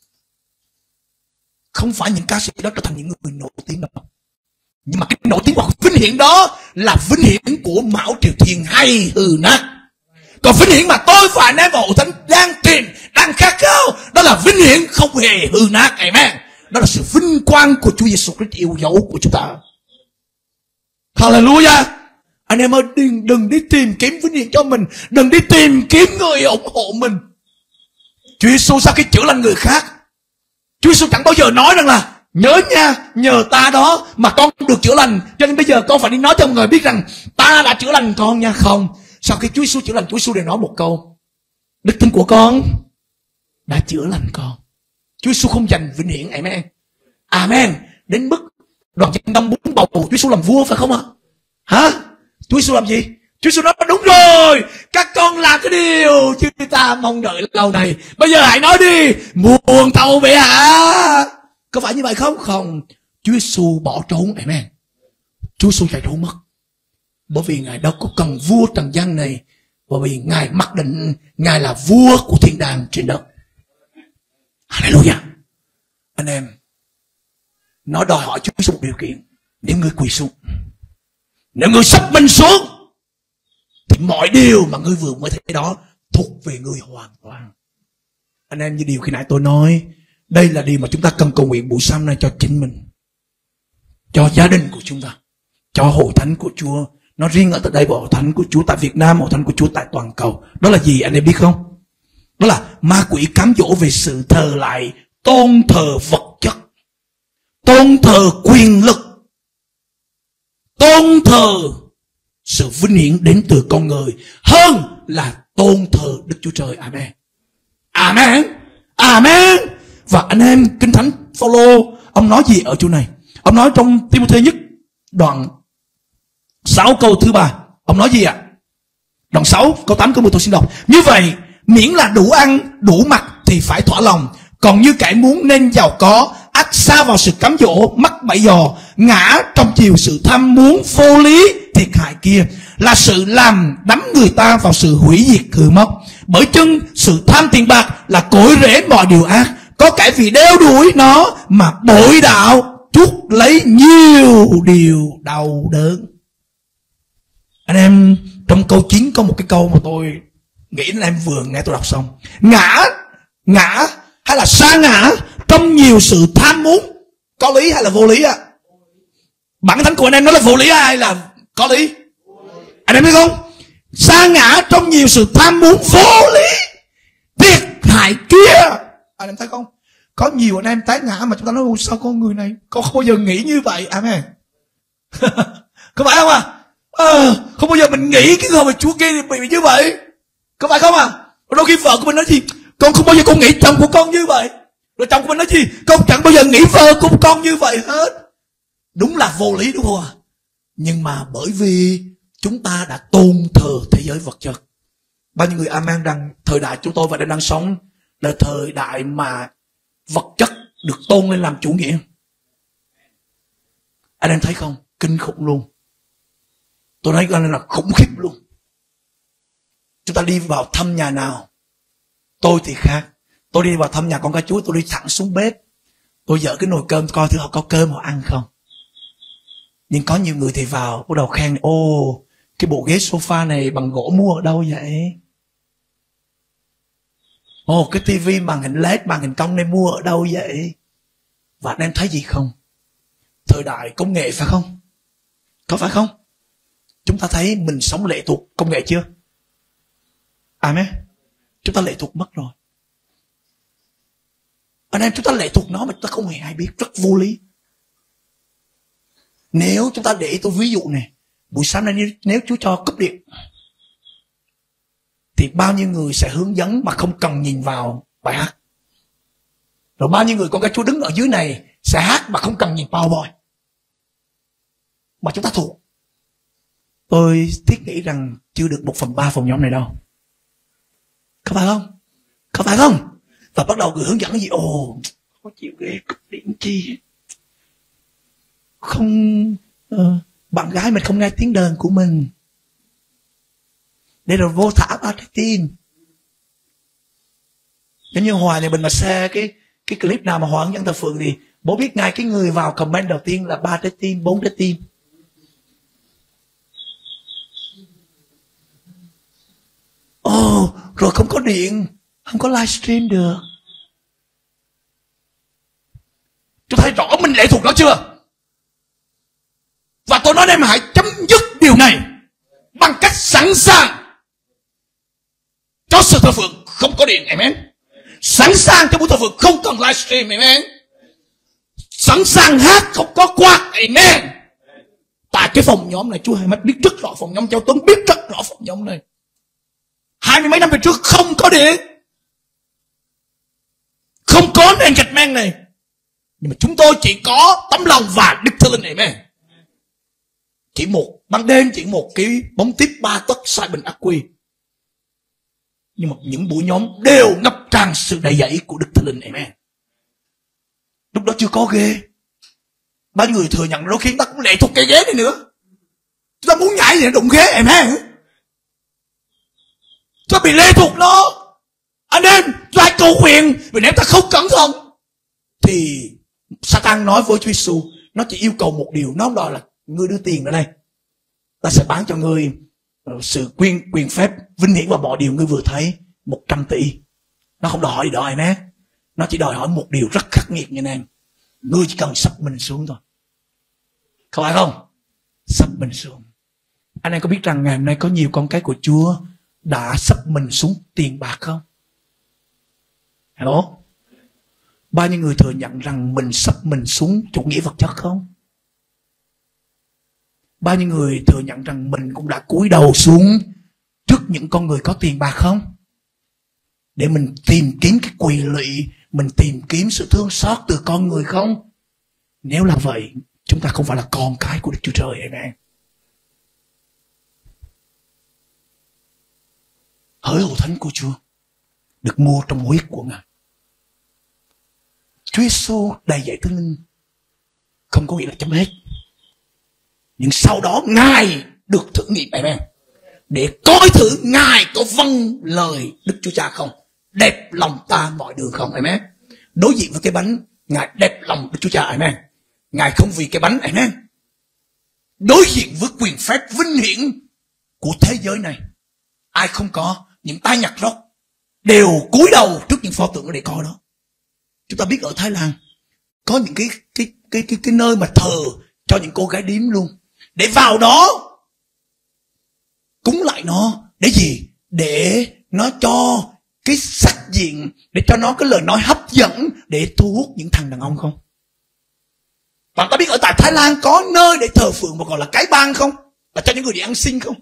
Không phải những ca sĩ đó trở thành những người nổi tiếng đâu, nhưng mà cái nổi tiếng hoặc vinh hiển đó là vinh hiển của Mão Triều Thiên hay hư nát. Còn vinh hiển mà tôi và anh em và hội thánh đang tìm, đang khát khao, đó là vinh hiển không hề hư nát, amen. Đó là sự vinh quang của Chúa Giêsu Christ yêu dấu của chúng ta. Hallelujah. Anh em ơi, đừng, đừng đi tìm kiếm vinh hiển cho mình, đừng đi tìm kiếm người ủng hộ mình. Chúa Giêsu sau khi chữa lành người khác, Chúa Giêsu chẳng bao giờ nói rằng là nhớ nha, nhờ ta đó mà con được chữa lành, cho nên bây giờ con phải đi nói cho mọi người biết rằng ta đã chữa lành con nha. Không, sau khi Chúa Giêsu chữa lành, Chúa Giêsu đều nói một câu: đức tin của con đã chữa lành con. Chúa Giêsu không giành vinh hiển, amen, amen, đến mức đoàn dân đông muốn bầu Chúa Giêsu làm vua, phải không ạ? Hả? Chúa Giêsu làm gì? Chúa Giêsu nói đúng rồi, các con làm cái điều chứ ta mong đợi lâu này, bây giờ hãy nói đi, muôn tàu bệ hạ. Có phải như vậy không? Không. Chúa Giêsu bỏ trốn, amen. Chúa Giêsu chạy trốn mất, bởi vì Ngài đâu có cần vua trần gian này, bởi vì Ngài mặc định Ngài là vua của thiên đàng trên đất. Hallelujah. Anh em, nó đòi hỏi Chúa Giêsu một điều kiện: nếu ngươi quỳ xuống, nếu ngươi sắp mình xuống, thì mọi điều mà ngươi vừa mới thấy đó thuộc về ngươi hoàn toàn. Anh em, như điều khi nãy tôi nói, đây là điều mà chúng ta cần cầu nguyện buổi sáng nay cho chính mình, cho gia đình của chúng ta, cho hội thánh của Chúa. Nó riêng ở tại đây, hội thánh của Chúa tại Việt Nam, hội thánh của Chúa tại toàn cầu. Đó là gì anh em biết không? Đó là ma quỷ cám dỗ về sự thờ lại, tôn thờ vật chất, tôn thờ quyền lực, tôn thờ sự vinh hiển đến từ con người, hơn là tôn thờ Đức Chúa Trời. Amen, amen, amen. Và anh em, Kinh Thánh Phaolô ông nói gì ở chỗ này? Ông nói trong Ti-mô-thê nhất đoạn sáu câu thứ ba. Ông nói gì ạ? À? Đoạn sáu câu tám câu mười tôi xin đọc. Như vậy miễn là đủ ăn đủ mặc thì phải thỏa lòng, còn như kẻ muốn nên giàu có ắt sa vào sự cám dỗ, mắc bẫy dò, ngã trong chiều sự tham muốn vô lý thiệt hại kia, là sự làm đắm người ta vào sự hủy diệt hư mất. Bởi chân sự tham tiền bạc là cội rễ mọi điều ác, có kẻ vì đeo đuổi nó mà bội đạo, chuốc lấy nhiều điều đau đớn. Anh em, trong câu chín có một cái câu mà tôi nghĩ anh em vừa nghe tôi đọc xong. Ngã, ngã hay là sa ngã trong nhiều sự tham muốn, có lý hay là vô lý ạ? À? Bản thánh của anh em nói là vô lý hay là có lý? Anh em biết không? Sa ngã trong nhiều sự tham muốn vô lý thiệt hại kia. Anh em thấy không? Có nhiều anh em tái ngã mà chúng ta nói sao con người này, con không bao giờ nghĩ như vậy. Amen. Có phải không à? À, không bao giờ mình nghĩ cái người mà Chúa kia bị, bị như vậy. Có phải không à? Đôi khi vợ của mình nói gì, con không bao giờ con nghĩ chồng của con như vậy. Rồi chồng của mình nói gì, con chẳng bao giờ nghĩ vợ của con như vậy hết. Đúng là vô lý đúng không ạ? Nhưng mà bởi vì chúng ta đã tôn thờ thế giới vật chất. Bao nhiêu người amen rằng thời đại chúng tôi và đang đang sống là thời đại mà vật chất được tôn lên làm chủ nghĩa. Anh em thấy không? Kinh khủng luôn. Tôi nói cái này là khủng khiếp luôn. Chúng ta đi vào thăm nhà nào, tôi thì khác. Tôi đi vào thăm nhà con cái Chúa, tôi đi thẳng xuống bếp, tôi dỡ cái nồi cơm coi thử họ có cơm họ ăn không. Nhưng có nhiều người thì vào bắt đầu khen, ô, cái bộ ghế sofa này bằng gỗ mua ở đâu vậy? Ồ, cái tivi màn hình led, màn hình cong này mua ở đâu vậy? Và anh em thấy gì không? Thời đại công nghệ phải không? Có phải không? Chúng ta thấy mình sống lệ thuộc công nghệ chưa? Amen. Chúng ta lệ thuộc mất rồi. Anh em, chúng ta lệ thuộc nó mà chúng ta không hề hay biết, rất vô lý. Nếu chúng ta để tôi ví dụ này, buổi sáng nay nếu Chúa cho cúp điện, thì bao nhiêu người sẽ hướng dẫn mà không cần nhìn vào bài hát. Rồi bao nhiêu người con cái Chúa đứng ở dưới này sẽ hát mà không cần nhìn PowerPoint. Mà chúng ta thuộc. Tôi thiết nghĩ rằng chưa được một phần ba phòng nhóm này đâu. Có phải không? Có phải không? Và bắt đầu người hướng dẫn cái gì? Ồ, khó chịu ghê, cúp điện chi. Không, uh, bạn gái mình không nghe tiếng đờn của mình. Để rồi vô thả ba trái tim. Nếu như Hòa này mình mà share cái cái clip nào mà Hòa hướng dẫn thờ phượng thì bố biết ngay cái người vào comment đầu tiên là ba trái tim, bốn trái tim. Ồ, oh, rồi không có điện, không có livestream được. Tôi thấy rõ mình lệ thuộc nó chưa? Và tôi nói em hãy chấm dứt điều này bằng cách sẵn sàng cho sự thờ phượng không có điện, amen. Sẵn sàng cho buổi thờ phượng không cần livestream, amen. Sẵn sàng hát không có quạt, amen. Tại cái phòng nhóm này Chúa Hai Mắt biết rất rõ phòng nhóm, Cháu Tuấn biết rất rõ phòng nhóm này. Hai mươi mấy năm về trước không có điện, không có nền gạch men này, nhưng mà chúng tôi chỉ có tấm lòng và đức thơ linh, amen. Chỉ một ban đêm, chỉ một cái bóng tiếp ba tấc sai bình ác quy, nhưng mà những buổi nhóm đều ngập tràn sự đầy dẫy của đức thơ linh, amen. Lúc đó chưa có ghế. Bao nhiêu người thừa nhận đôi khi chúng ta cũng lệ thuộc cái ghế này nữa. Chúng ta muốn nhảy thì đụng ghế, amen. Chúng ta bị lệ thuộc nó. Anh em, chúng ta hãy cầu nguyện. Vì nếu ta không cẩn thận thì Satan nói với Chúa Giêsu, nó chỉ yêu cầu một điều, nó đòi là ngươi đưa tiền ở đây, ta sẽ bán cho ngươi sự quyền quyền phép vinh hiển và mọi điều ngươi vừa thấy, một trăm tỷ. Nó không đòi hỏi gì đó, amen. Nó chỉ đòi hỏi một điều rất khắc nghiệt như em. Ngươi chỉ cần sắp mình xuống thôi. Không phải không? Sắp mình xuống. Anh em có biết rằng ngày hôm nay có nhiều con cái của Chúa đã sắp mình xuống tiền bạc không? Hello? Bao nhiêu người thừa nhận rằng mình sắp mình xuống chủ nghĩa vật chất không? Bao nhiêu người thừa nhận rằng mình cũng đã cúi đầu xuống trước những con người có tiền bạc không? Để mình tìm kiếm cái quỳ lụy, mình tìm kiếm sự thương xót từ con người không? Nếu là vậy, chúng ta không phải là con cái của Đức Chúa Trời, amen. Hỡi hậu thánh của Chúa, được mua trong huyết của Ngài. Chúa Giêsu đầy dẫy Thánh Linh không có nghĩa là chấm hết. Nhưng sau đó Ngài được thử nghiệm, amen, để coi thử Ngài có vâng lời Đức Chúa Cha không, đẹp lòng ta mọi đường không, amen. Đối diện với cái bánh, Ngài đẹp lòng Đức Chúa Cha, amen. Ngài không vì cái bánh, amen. Đối diện với quyền phép vinh hiển của thế giới này, ai không có những tai nhạc rock đều cúi đầu trước những pho tượng để coi đó. Chúng ta biết ở Thái Lan có những cái cái cái cái cái nơi mà thờ cho những cô gái điếm luôn, để vào đó cúng lại nó. Để gì? Để nó cho cái sắc diện, để cho nó cái lời nói hấp dẫn để thu hút những thằng đàn ông không? Bạn ta biết ở tại Thái Lan có nơi để thờ phượng mà gọi là cái bang không? Là cho những người đi ăn xin không?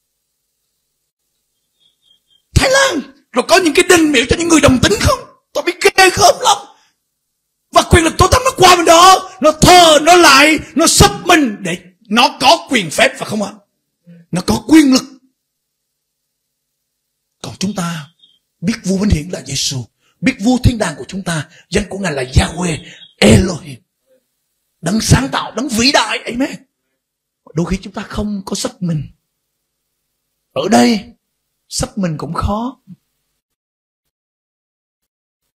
Thái Lan rồi có những cái đình miếu cho những người đồng tính không? Tôi biết ghê gớm lắm. Và quyền lực tối tăm nó qua bên đó, nó thờ, nó lại, nó sắp mình để nó có quyền phép, phải không ạ? Nó có quyền lực. Còn chúng ta biết vua vinh hiển là Giêsu, biết vua thiên đàng của chúng ta, danh của Ngài là Yahweh Elohim, đấng sáng tạo, đấng vĩ đại, amen. Đôi khi chúng ta không có sắp mình. Ở đây sắp mình cũng khó.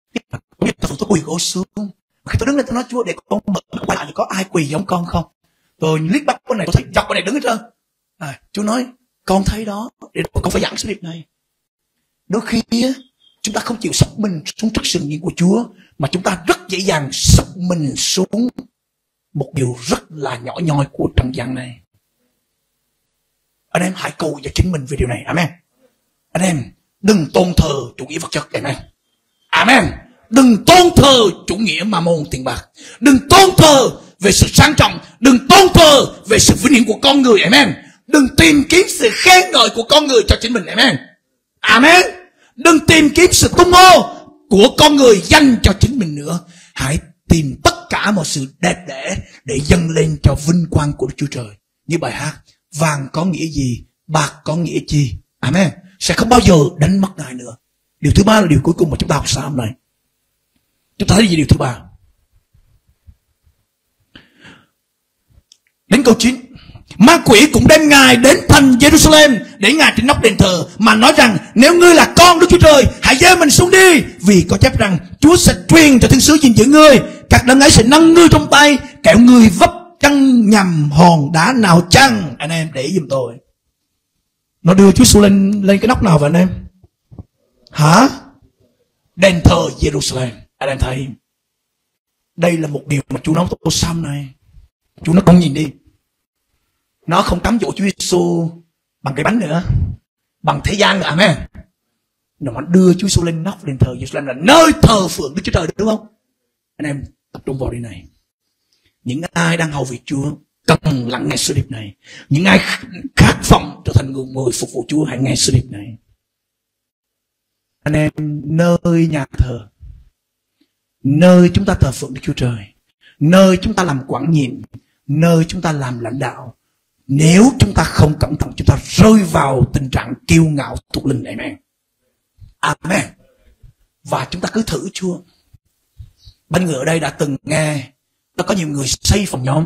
Tôi quỳ gối xuống. Khi tôi đứng lên tôi nói Chúa, để con mở quay lại có ai quỳ giống con không? Tôi liếc bắt con này, tôi thấy dọc con này đứng hết trơn. À, Chúa nói, con thấy đó, để con phải giảng sứ điệp này. Đôi khi chúng ta không chịu sắp mình xuống trước sự nghiệp của Chúa, mà chúng ta rất dễ dàng sắp mình xuống một điều rất là nhỏ nhoi của trần gian này. Anh em hãy cầu cho chính mình về điều này. Amen. Anh em đừng tôn thờ chủ nghĩa vật chất. Amen. Amen. Đừng tôn thờ chủ nghĩa ma môn tiền bạc. Đừng tôn thờ về sự sang trọng. Đừng tôn thờ về sự vinh hiển của con người. Amen. Đừng tìm kiếm sự khen ngợi của con người cho chính mình. Amen. Amen. Đừng tìm kiếm sự tung hô của con người dành cho chính mình nữa. Hãy tìm tất cả mọi sự đẹp đẽ để dâng lên cho vinh quang của Đức Chúa Trời. Như bài hát, vàng có nghĩa gì, bạc có nghĩa chi. Amen. Sẽ không bao giờ đánh mất Ngài nữa. Điều thứ ba là điều cuối cùng mà chúng ta học sáng hôm nay. Chúng ta thấy gì điều thứ ba? Đến câu chín. Ma quỷ cũng đem Ngài đến thành Jerusalem để Ngài trên nóc đền thờ, mà nói rằng nếu ngươi là con Đức Chúa Trời, hãy gieo mình xuống đi, vì có chép rằng Chúa sẽ truyền cho thiên sứ gìn giữ ngươi, các đấng ấy sẽ nâng ngươi trong tay, kẻo ngươi vấp chân nhằm hòn đá nào chăng. Anh em để giùm tôi, nó đưa Chúa Giêsu lên lên cái nóc nào vậy anh em? Hả? Đền thờ Jerusalem. Anh em thấy, đây là một điều mà Chúa nói với tôi sáng nay. Chúa nói con nhìn đi, nó không cám dỗ Chúa Giêsu bằng cái bánh nữa, bằng thế gian nữa. Amen. Nó đưa Chúa Giêsu lên nóc đền thờ Jerusalem, là nơi thờ phượng Đức Chúa Trời, đúng không? Anh em tập trung vào điều này. Những ai đang hầu việc Chúa cần lắng nghe sứ điệp này. Những ai khát vọng trở thành người, người phục vụ Chúa, hãy nghe sứ điệp này. Anh em, nơi nhà thờ, nơi chúng ta thờ phượng Đức Chúa Trời, nơi chúng ta làm quản nhiệm, nơi chúng ta làm lãnh đạo, nếu chúng ta không cẩn thận, chúng ta rơi vào tình trạng kiêu ngạo thuộc linh. Amen. Amen. Và chúng ta cứ thử Chúa. Bên người ở đây đã từng nghe, nó có nhiều người xây phòng nhóm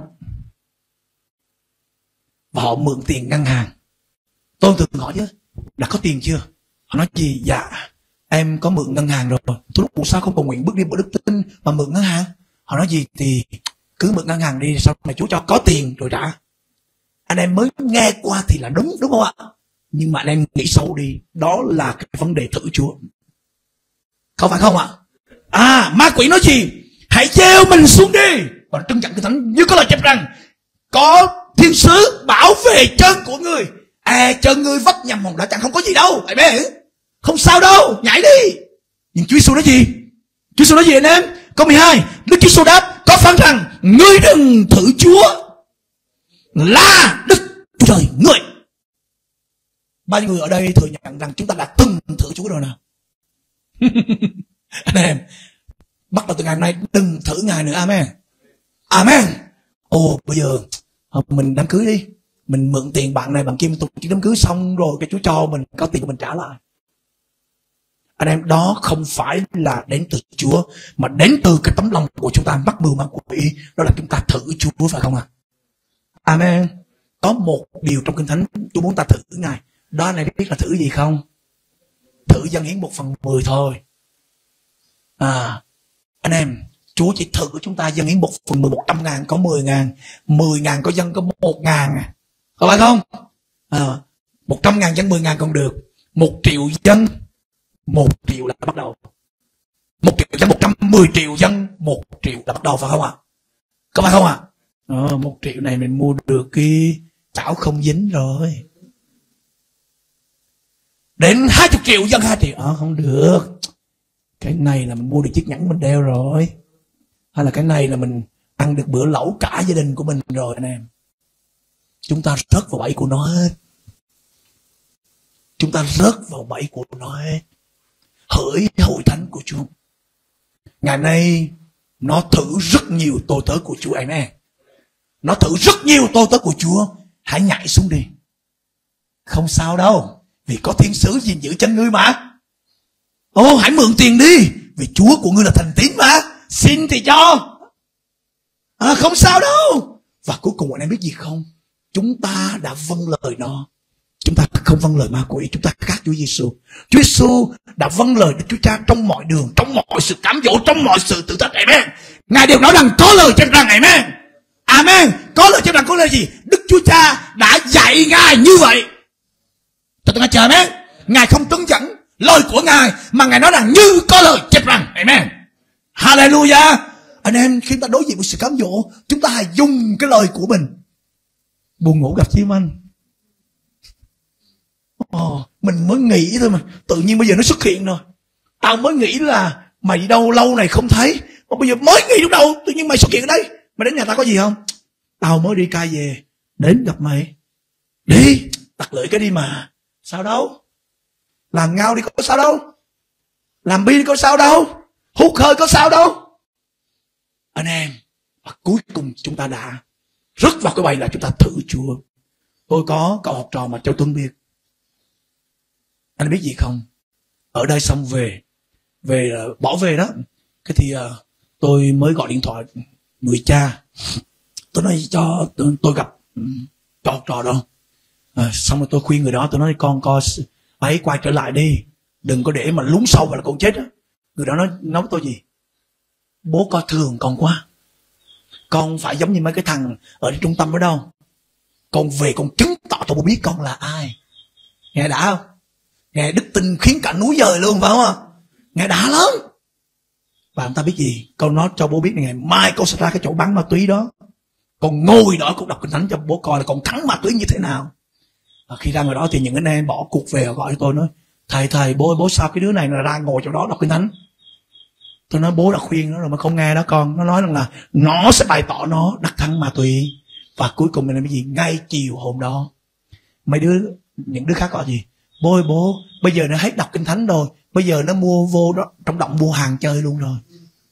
và họ mượn tiền ngân hàng. Tôi thường hỏi chứ, đã có tiền chưa? Họ nói gì? Dạ, em có mượn ngân hàng rồi. Tôi nói, sao không cầu nguyện bước đi bộ đức tin mà mượn ngân hàng? Họ nói gì? Thì cứ mượn ngân hàng đi, sau này Chúa cho có tiền rồi trả. Anh em mới nghe qua thì là đúng, đúng không ạ? Nhưng mà anh em nghĩ sâu đi, đó là cái vấn đề thử Chúa. Không phải không ạ? À, ma quỷ nói gì? Hãy gieo mình xuống đi. Còn trưng trận Kinh Thánh như có lời chép rằng, có thiên sứ bảo vệ chân của người. À, chân người vấp nhầm hòn đá chẳng không có gì đâu. Amen. Không sao đâu, nhảy đi. Nhưng Chúa Giêsu nói gì? Chúa Giêsu nói gì anh em? Câu mười hai, Đức Chúa Giêsu đáp, có phán rằng, ngươi đừng thử Chúa là Đức Chúa Trời ngươi. Bao nhiêu người ở đây thừa nhận rằng chúng ta đã từng thử Chúa rồi nào? Anh em, bắt đầu từ ngày hôm nay đừng thử Ngài nữa. Amen. Amen. Ồ, bây giờ mình đám cưới đi, mình mượn tiền bạn này bạn kia, tổ chức đám cưới xong rồi cái Chúa cho mình có tiền của mình trả lại. Anh em, đó không phải là đến từ Chúa, mà đến từ cái tấm lòng của chúng ta mắc mưu ma quỷ. Đó là chúng ta thử Chúa, phải không ạ? À? Amen. Có một điều trong Kinh Thánh Chúa muốn ta thử Ngài. Đó này biết là thử gì không? Thử dâng hiến một phần mười thôi. À, anh em, Chúa chỉ thử chúng ta dâng hiến một phần mười, một trăm ngàn có mười ngàn, mười ngàn có dâng có một ngàn à. Có phải không? À, một trăm ngàn dâng mười ngàn còn được. Một triệu dân, một triệu là bắt đầu. Một triệu dân một trăm mười triệu dân, một triệu là bắt đầu, phải không ạ? À? Có phải không ạ? À? À, một triệu này mình mua được cái chảo không dính rồi. Đến hai mươi triệu dân hai triệu, à, không được. Cái này là mình mua được chiếc nhẫn mình đeo rồi. Hay là cái này là mình ăn được bữa lẩu cả gia đình của mình rồi anh em. Chúng ta rớt vào bẫy của nó hết. Chúng ta rớt vào bẫy của nó hết. Hỡi hội thánh của Chúa, ngày nay nó thử rất nhiều tôi tớ của Chúa. Amen. Nó thử rất nhiều tôi tớ của Chúa. Hãy nhảy xuống đi. Không sao đâu, vì có thiên sứ gìn giữ chân ngươi mà. Ô, hãy mượn tiền đi, vì Chúa của ngươi là thành tín mà. Xin thì cho. À, không sao đâu. Và cuối cùng anh em biết gì không? Chúng ta đã vâng lời nó. Chúng ta không vâng lời ma quỷ. Chúng ta khác Chúa Giêsu. Chúa Giêsu đã vâng lời Đức Chúa Cha trong mọi đường, trong mọi sự cám dỗ, trong mọi sự tự thách. Amen. Ngài đều nói rằng có lời trên rằng. Amen. Amen. Có lời chép rằng có lời gì? Đức Chúa Cha đã dạy Ngài như vậy. Cho tôi nghe chờ. Amen. Ngài không tuân dẫn lời của Ngài, mà Ngài nói rằng như có lời chép rằng. Amen. Hallelujah. Anh em, khi ta đối diện với sự cám dỗ, chúng ta hãy dùng cái lời của mình. Buồn ngủ gặp chim anh. Ồ, mình mới nghĩ thôi mà tự nhiên bây giờ nó xuất hiện rồi. Tao mới nghĩ là mày đi đâu lâu này không thấy, mà bây giờ mới nghĩ lúc đầu tự nhiên mày xuất hiện ở đây. Mày đến nhà tao có gì không? Tao mới đi cai về, đến gặp mày. Đi, đặt lưỡi cái đi mà. Sao đâu? Làm ngao đi có sao đâu? Làm bi đi có sao đâu? Hút hơi có sao đâu? Anh em, và cuối cùng chúng ta đã rớt vào cái bầy là chúng ta thử Chúa. Tôi có cậu học trò mà Châu Tuấn biết. Anh biết gì không? Ở đây xong về, về bỏ về đó. Cái thì uh, tôi mới gọi điện thoại người cha. Tôi nói cho tôi, tôi gặp um, cậu học trò đó. À, xong rồi tôi khuyên người đó, tôi nói con coi ấy quay trở lại đi, đừng có để mà lún sâu vào là con chết đó. Người đó nói, nói với tôi gì? Bố coi thường con quá. Con phải giống như mấy cái thằng ở trung tâm ở đâu. Con về con chứng tỏ cho bố biết con là ai. Nghe đã không? Nghe đức tin khiến cả núi dời luôn phải không? Nghe đã lắm. Và ông ta biết gì? Con nói cho bố biết ngày mai con sẽ ra cái chỗ bắn ma túy đó. Con ngồi đó con đọc kinh thánh cho bố coi là con thắng ma túy như thế nào. Và khi ra ngoài đó thì những anh em bỏ cuộc về gọi cho tôi nói, thầy thầy bố bố sao cái đứa này là ra ngồi chỗ đó đọc kinh thánh. Tôi nói bố đã khuyên nó rồi mà không nghe đó con. Nó nói rằng là nó sẽ bày tỏ nó đắc thắng ma túy. Và cuối cùng mình làm cái gì? Ngay chiều hôm đó mấy đứa, những đứa khác gọi gì? Bố ơi bố, bây giờ nó hết đọc kinh thánh rồi, bây giờ nó mua vô đó trong động mua hàng chơi luôn rồi.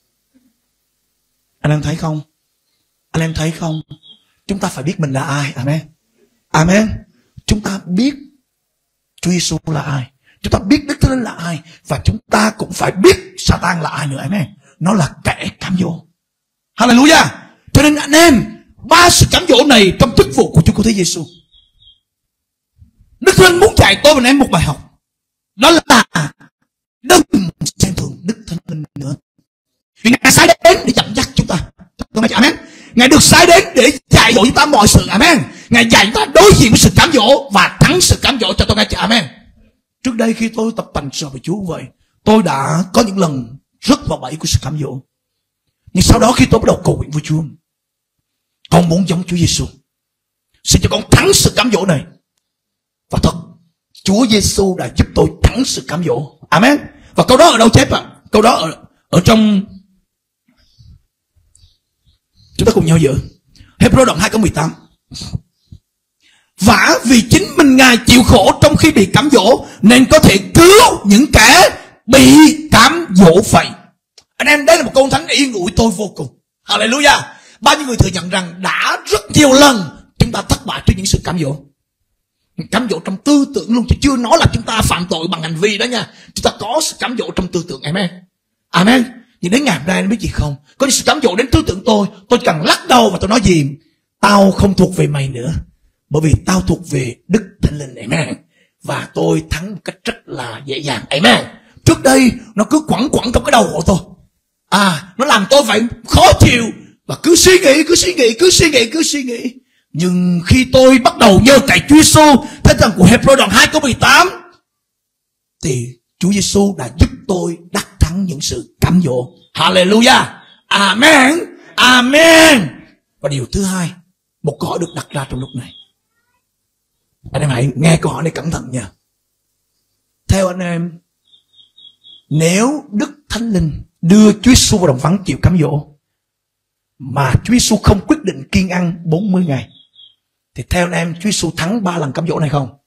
Anh em thấy không? Anh em thấy không? Chúng ta phải biết mình là ai. Amen. Amen. Chúng ta biết Chúa Giêsu là ai, chúng ta biết Đức Thánh Linh là ai, và chúng ta cũng phải biết Satan là ai nữa. Amen. Nó là kẻ cám dỗ. Hallelujah. Cho nên anh em, ba sự cám dỗ này trong chức vụ của Chúa Cứu Thế Giêsu, Đức Thánh Linh muốn dạy tôi và anh em một bài học. Đó là đừng xem thường Đức Thánh Linh nữa. Vì Ngài sai đến để dẫn dắt chúng ta. Amen. Ngài được sai đến để dạy dỗ chúng ta mọi sự. Amen. Ngài dạy chúng ta đối diện với sự cám dỗ và thắng sự cám dỗ cho tôi nghe chợ. Amen. Trước đây khi tôi tập tành sợ về Chúa vậy, tôi đã có những lần rớt vào bẫy của sự cám dỗ. Nhưng sau đó khi tôi bắt đầu cầu nguyện với Chúa, con muốn giống Chúa Giêsu, xin cho con thắng sự cám dỗ này. Và thật, Chúa Giêsu đã giúp tôi thắng sự cám dỗ. Amen. Và câu đó ở đâu chép ạ? À? Câu đó ở, ở trong, chúng ta cùng nhau giữ Hebrew đoạn hai câu mười tám. Vả vì chính mình Ngài chịu khổ trong khi bị cám dỗ, nên có thể cứu những kẻ bị cám dỗ vậy. Anh em, đây là một câu thánh yên ủi tôi vô cùng. Hallelujah. Bao nhiêu người thừa nhận rằng đã rất nhiều lần chúng ta thất bại trước những sự cám dỗ. Cám dỗ trong tư tưởng luôn, chứ chưa nói là chúng ta phạm tội bằng hành vi đó nha. Chúng ta có sự cám dỗ trong tư tưởng. Amen. Amen. Nhưng đến ngày hôm nay anh biết gì không? Có những sự cám dỗ đến tư tưởng tôi, tôi cần lắc đầu và tôi nói gì? Tao không thuộc về mày nữa, bởi vì tao thuộc về Đức Thánh Linh. Amen. Và tôi thắng một cách rất là dễ dàng. Amen. Trước đây nó cứ quẩn quẩn trong cái đầu của tôi. À, nó làm tôi phải khó chịu và cứ suy nghĩ, cứ suy nghĩ, cứ suy nghĩ, cứ suy nghĩ. Nhưng khi tôi bắt đầu nhờ cậy Chúa Giêsu, theo rằng của Hebrew đoạn hai câu mười tám, thì Chúa Giêsu đã giúp tôi đắc thắng những sự cám dỗ. Hallelujah. Amen. Amen. Và điều thứ hai, một câu hỏi được đặt ra trong lúc này. Anh em hãy nghe câu hỏi này cẩn thận nha. Theo anh em, nếu Đức Thánh Linh đưa Chúa Giêsu vào đồng vắng chịu cám dỗ, mà Chúa Giêsu không quyết định kiêng ăn bốn mươi ngày, thì theo anh em Chúa Giêsu thắng ba lần cám dỗ này không?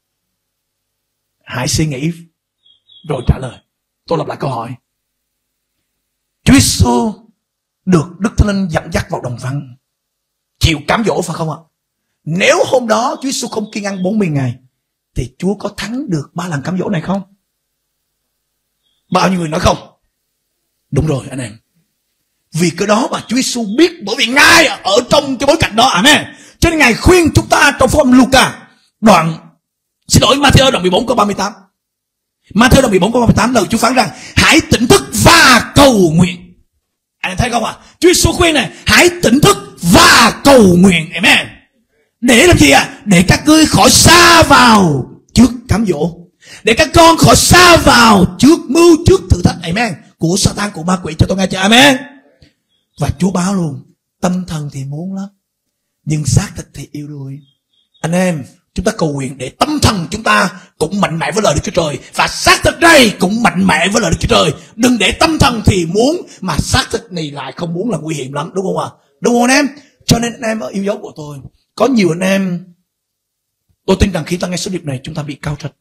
Hãy suy nghĩ rồi trả lời. Tôi lặp lại câu hỏi. Chúa Giêsu được Đức Thánh Linh dẫn dắt vào đồng vắng chịu cám dỗ phải không ạ? Nếu hôm đó Chúa Giêsu không kiêng ăn bốn mươi ngày, thì Chúa có thắng được ba lần cám dỗ này không? Bao nhiêu người nói không? Đúng rồi anh em. Vì cái đó mà Chúa Giêsu biết, bởi vì Ngài ở trong cái bối cảnh đó. Amen. Cho nên Ngài khuyên chúng ta trong Phúc âm Luca đoạn, xin lỗi, Ma-thi-ơ đoạn mười bốn câu ba mươi tám. Ma-thi-ơ đoạn mười bốn câu ba mươi tám, lời Chúa phán rằng hãy tỉnh thức và cầu nguyện. Anh thấy không ạ? À? Chúa Giêsu khuyên này, hãy tỉnh thức và cầu nguyện. Amen. Để làm gì ạ? À? Để các ngươi khỏi sa vào trước cám dỗ, để các con khỏi sa vào trước mưu trước thử thách. Amen. Của Satan, của ma quỷ. Cho tôi nghe chưa? Amen. Và Chúa báo luôn, tâm thần thì muốn lắm, nhưng xác thịt thì yếu đuối. Anh em, chúng ta cầu nguyện để tâm thần chúng ta cũng mạnh mẽ với lời Đức Chúa Trời, và xác thịt đây cũng mạnh mẽ với lời Đức Chúa Trời. Đừng để tâm thần thì muốn mà xác thịt này lại không muốn, là nguy hiểm lắm, đúng không ạ? À? Đúng không anh em? Cho nên anh em ở yêu dấu của tôi, có nhiều anh em, tôi tin rằng khi ta nghe số điệp này chúng ta bị cao trật.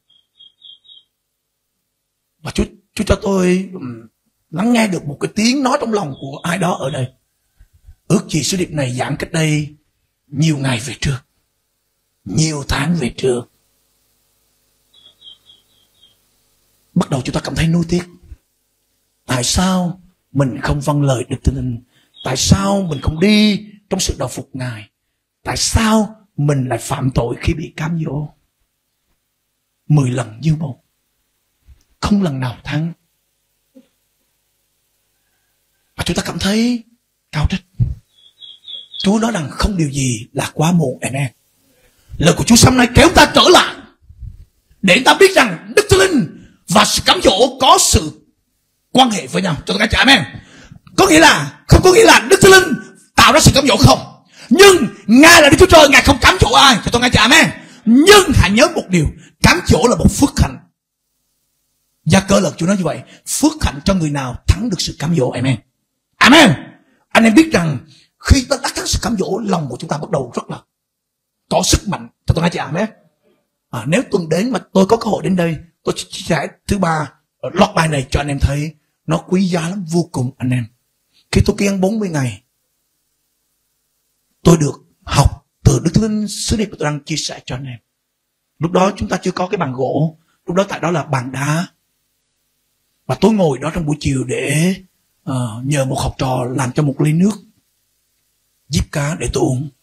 Và Chúa, Chúa cho tôi um, lắng nghe được một cái tiếng nói trong lòng của ai đó ở đây. Ước gì số điệp này giảng cách đây nhiều ngày về trước, nhiều tháng về trước. Bắt đầu chúng ta cảm thấy nuối tiếc. Tại sao mình không vâng lời Đức Thánh Linh? Tại sao mình không đi trong sự đầu phục Ngài? Tại sao mình lại phạm tội khi bị cám dỗ? Mười lần như một, không lần nào thắng. Và chúng ta cảm thấy cao trách. Chúa nói rằng không điều gì là quá muộn. Amen. Lời của Chúa sáng nay kéo ta trở lại để ta biết rằng Đức Thánh Linh và sự cám dỗ có sự quan hệ với nhau. Cho tôi nghe trả amen. Có nghĩa là, không có nghĩa là Đức Thánh Linh tạo ra sự cám dỗ không, nhưng Ngài là Đức Chúa Trời, Ngài không cám dỗ ai. Cho tôi nghe trả amen. Nhưng hãy nhớ một điều, cám dỗ là một phước hạnh. Gia Cơ lần Chúa nói như vậy, phước hạnh cho người nào thắng được sự cám dỗ. Amen. Amen. Anh em biết rằng khi ta đã thắng sự cám dỗ, lòng của chúng ta bắt đầu rất là có sức mạnh. Cho tôi nói chị amen. À, nếu tuần đến mà tôi có cơ hội đến đây, tôi chia sẻ thứ ba lót bài này cho anh em thấy, nó quý giá lắm, vô cùng anh em. Khi tôi kiêng bốn mươi ngày, tôi được học từ Đức Thánh Linh sứ điệp, tôi đang chia sẻ cho anh em. Lúc đó chúng ta chưa có cái bàn gỗ, lúc đó tại đó là bàn đá. Và tôi ngồi đó trong buổi chiều để uh, nhờ một học trò làm cho một ly nước diếp cá để tôi uống.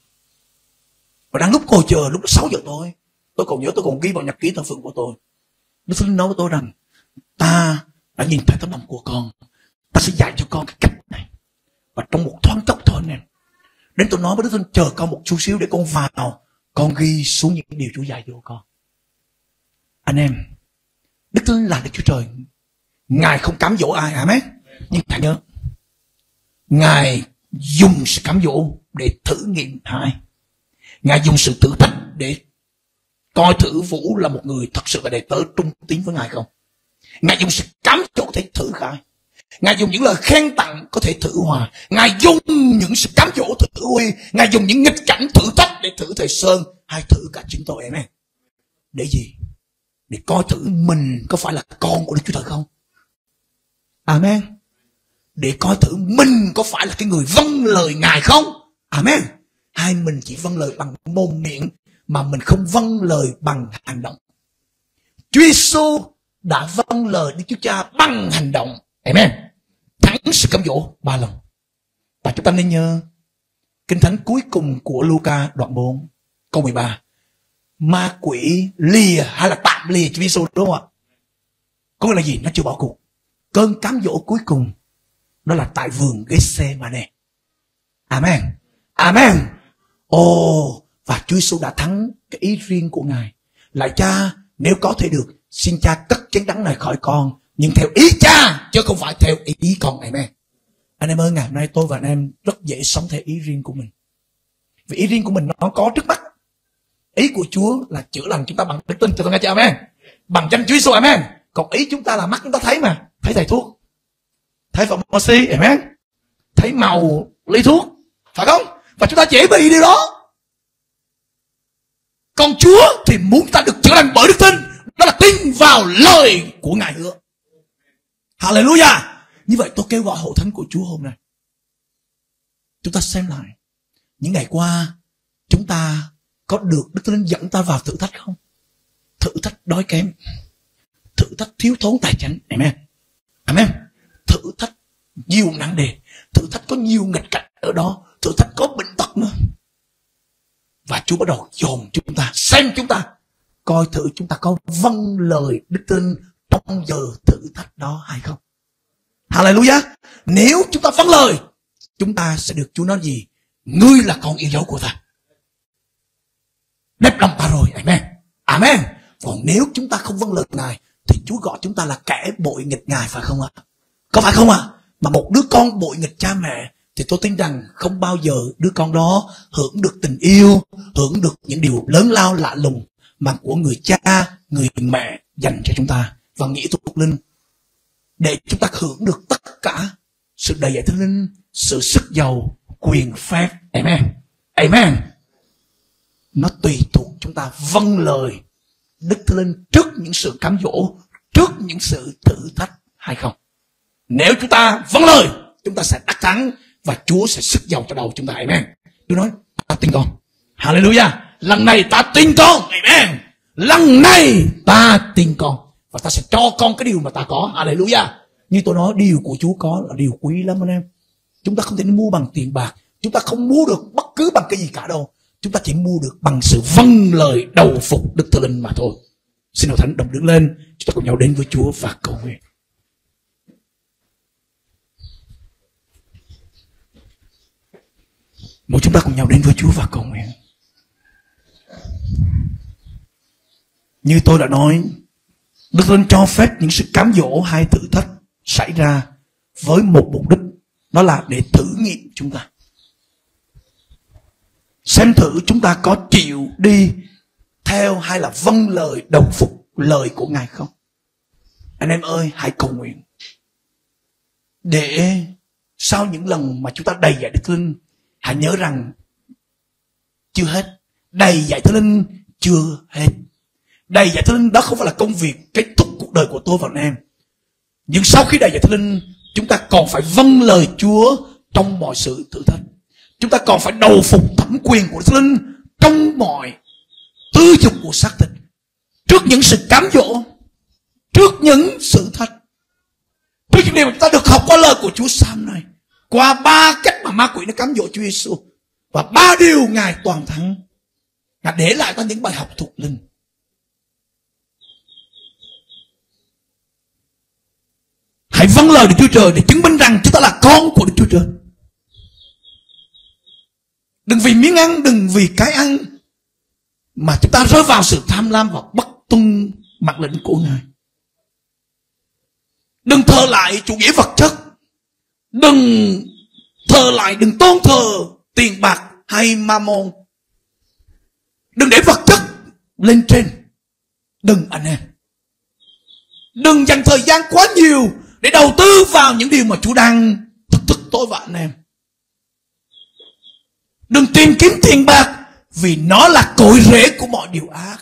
Và đang lúc ngồi chờ, lúc sáu giờ tối, tôi còn nhớ, tôi còn ghi vào nhật ký thờ phượng của tôi. Đức Thánh Linh nói với tôi rằng, ta đã nhìn thấy tấm lòng của con, ta sẽ dạy cho con cái cách này. Và trong một thoáng chốc thôi anh em, đến tôi nói với Đức Thánh Linh, chờ con một chút xíu để con vào, con ghi xuống những điều Chúa dạy cho con. Anh em, Đức Thánh Linh là Đức Chúa Trời, Ngài không cám dỗ ai. Amen. Nhưng hãy nhớ, Ngài dùng sự cám dỗ để thử nghiệm ai. Ngài dùng sự thử thách để coi thử Vũ là một người thật sự là đệ tử trung tín với Ngài không. Ngài dùng sự cám dỗ có thể thử Khải. Ngài dùng những lời khen tặng có thể thử Hòa. Ngài dùng những sự cám dỗ thử Huy. Ngài dùng những nghịch cảnh thử thách để thử thầy Sơn, hay thử cả chính tôi. Amen. Để gì? Để coi thử mình có phải là con của Đức Chúa Trời không. Amen. Để coi thử mình có phải là cái người vâng lời Ngài không. Amen. Hay mình chỉ vâng lời bằng mồm miệng mà mình không vâng lời bằng hành động. Chúa Giêsu đã vâng lời Đức Chúa Cha bằng hành động. Amen. Thắng sự cám dỗ ba lần. Và chúng ta nên nhớ Kinh Thánh cuối cùng của Luca đoạn bốn câu mười ba. Ma quỷ lìa hay là tạm lìa Chúa Giêsu, đúng không ạ? Có nghĩa là gì? Nó chưa bỏ cuộc. Cơn cám dỗ cuối cùng đó là tại vườn Gethsemane. Amen. Amen. Ồ, và Chúa Giêsu đã thắng cái ý riêng của Ngài. Lại Cha, nếu có thể được, xin Cha cất chén đắng này khỏi con, nhưng theo ý Cha chứ không phải theo ý con. Amen. Anh em ơi, ngày hôm nay tôi và anh em rất dễ sống theo ý riêng của mình. Vì ý riêng của mình nó có trước mắt. Ý của Chúa là chữa lành chúng ta bằng đức tin. Cho tôi nghe chưa? Amen. Bằng danh Chúa Giêsu. Amen. Còn ý chúng ta là mắt chúng ta thấy mà, thấy thầy thuốc, thấy phòng oxy. Amen. Thấy màu ly thuốc, phải không? Và chúng ta dễ bị điều đó. Còn Chúa thì muốn ta được chữa lành bởi đức tin, đó là tin vào lời của Ngài hứa. Hallelujah. Như vậy tôi kêu gọi hội thánh của Chúa hôm nay, chúng ta xem lại những ngày qua chúng ta có được Đức Thánh Linh dẫn ta vào thử thách không? Thử thách đói kém, thử thách thiếu thốn tài chính. Amen. Amen. Thử thách nhiều nặng đề, thử thách có nhiều nghịch cảnh ở đó, thử thách có bệnh tật nữa. Và Chúa bắt đầu dồn chúng ta, xem chúng ta, coi thử chúng ta có vâng lời Đức Thánh Linh trong giờ thử thách đó hay không. Hallelujah. Nếu chúng ta vâng lời, chúng ta sẽ được Chúa nói gì? ngươi là con yêu dấu của ta, đẹp lòng ta rồi. Amen. Amen. Còn nếu chúng ta không vâng lời Ngài thì Chúa gọi chúng ta là kẻ bội nghịch Ngài, phải không ạ? Có phải không ạ? Mà một đứa con bội nghịch cha mẹ thì tôi tin rằng không bao giờ đứa con đó hưởng được tình yêu, hưởng được những điều lớn lao lạ lùng mà của người cha, người mẹ dành cho chúng ta. Và nghĩa thuộc linh để chúng ta hưởng được tất cả sự đầy dạy Thánh Linh, sự sức giàu, quyền phép. Amen. Amen. Nó tùy thuộc chúng ta vâng lời Đức Thánh Linh trước những sự cám dỗ, trước những sự thử thách hay không. Nếu chúng ta vâng lời, chúng ta sẽ đắc thắng và Chúa sẽ sức giàu cho đầu chúng ta. Amen. Tôi nói, ta tin con. Hallelujah. Lần này ta tin con. Amen. Lần này ta tin con. Và ta sẽ cho con cái điều mà ta có. Hallelujah. Như tôi nói, điều của Chúa có là điều quý lắm anh em. Chúng ta không thể mua bằng tiền bạc. Chúng ta không mua được bất cứ bằng cái gì cả đâu. Chúng ta chỉ mua được bằng sự vâng lời đầu phục Đức Thánh Linh mà thôi. Xin Hội Thánh đồng đứng lên, chúng ta cùng nhau đến với Chúa và cầu nguyện. Mỗi chúng ta cùng nhau đến với Chúa và cầu nguyện. Như tôi đã nói, Đức Thánh Linh cho phép những sự cám dỗ hay thử thách xảy ra với một mục đích, đó là để thử nghiệm chúng ta. Xem thử chúng ta có chịu đi theo hay là vâng lời đầu phục lời của Ngài không. Anh em ơi, hãy cầu nguyện để sau những lần mà chúng ta đầy dạy Đức Thánh Linh, hãy nhớ rằng chưa hết. Đầy dạy Thánh Linh chưa hết. Đầy dạy Thánh Linh đó không phải là công việc kết thúc cuộc đời của tôi và anh em. Nhưng sau khi đầy dạy Thánh Linh, chúng ta còn phải vâng lời Chúa trong mọi sự thử thách. Chúng ta còn phải đầu phục thẩm quyền của Thánh Linh trong mọi tư dục của xác thịt, trước những sự cám dỗ, trước những sự thách, trước những điều mà chúng ta được học qua lời của Chúa sáng nay, qua ba cách mà ma quỷ nó cám dỗ Chúa Giêsu, và ba điều Ngài toàn thắng. Ngài để lại ta những bài học thuộc linh. Hãy vâng lời Đức Chúa Trời để chứng minh rằng chúng ta là con của Đức Chúa Trời. Đừng vì miếng ăn, đừng vì cái ăn mà chúng ta rơi vào sự tham lam và bất tuân mệnh lệnh của Ngài. Đừng thờ lại chủ nghĩa vật chất. Đừng thờ lại, đừng tôn thờ tiền bạc hay ma-môn. Đừng để vật chất lên trên. Đừng anh em. Đừng dành thời gian quá nhiều để đầu tư vào những điều mà Chúa đang thách thức tôi và anh em. Đừng tìm kiếm tiền bạc vì nó là cội rễ của mọi điều ác.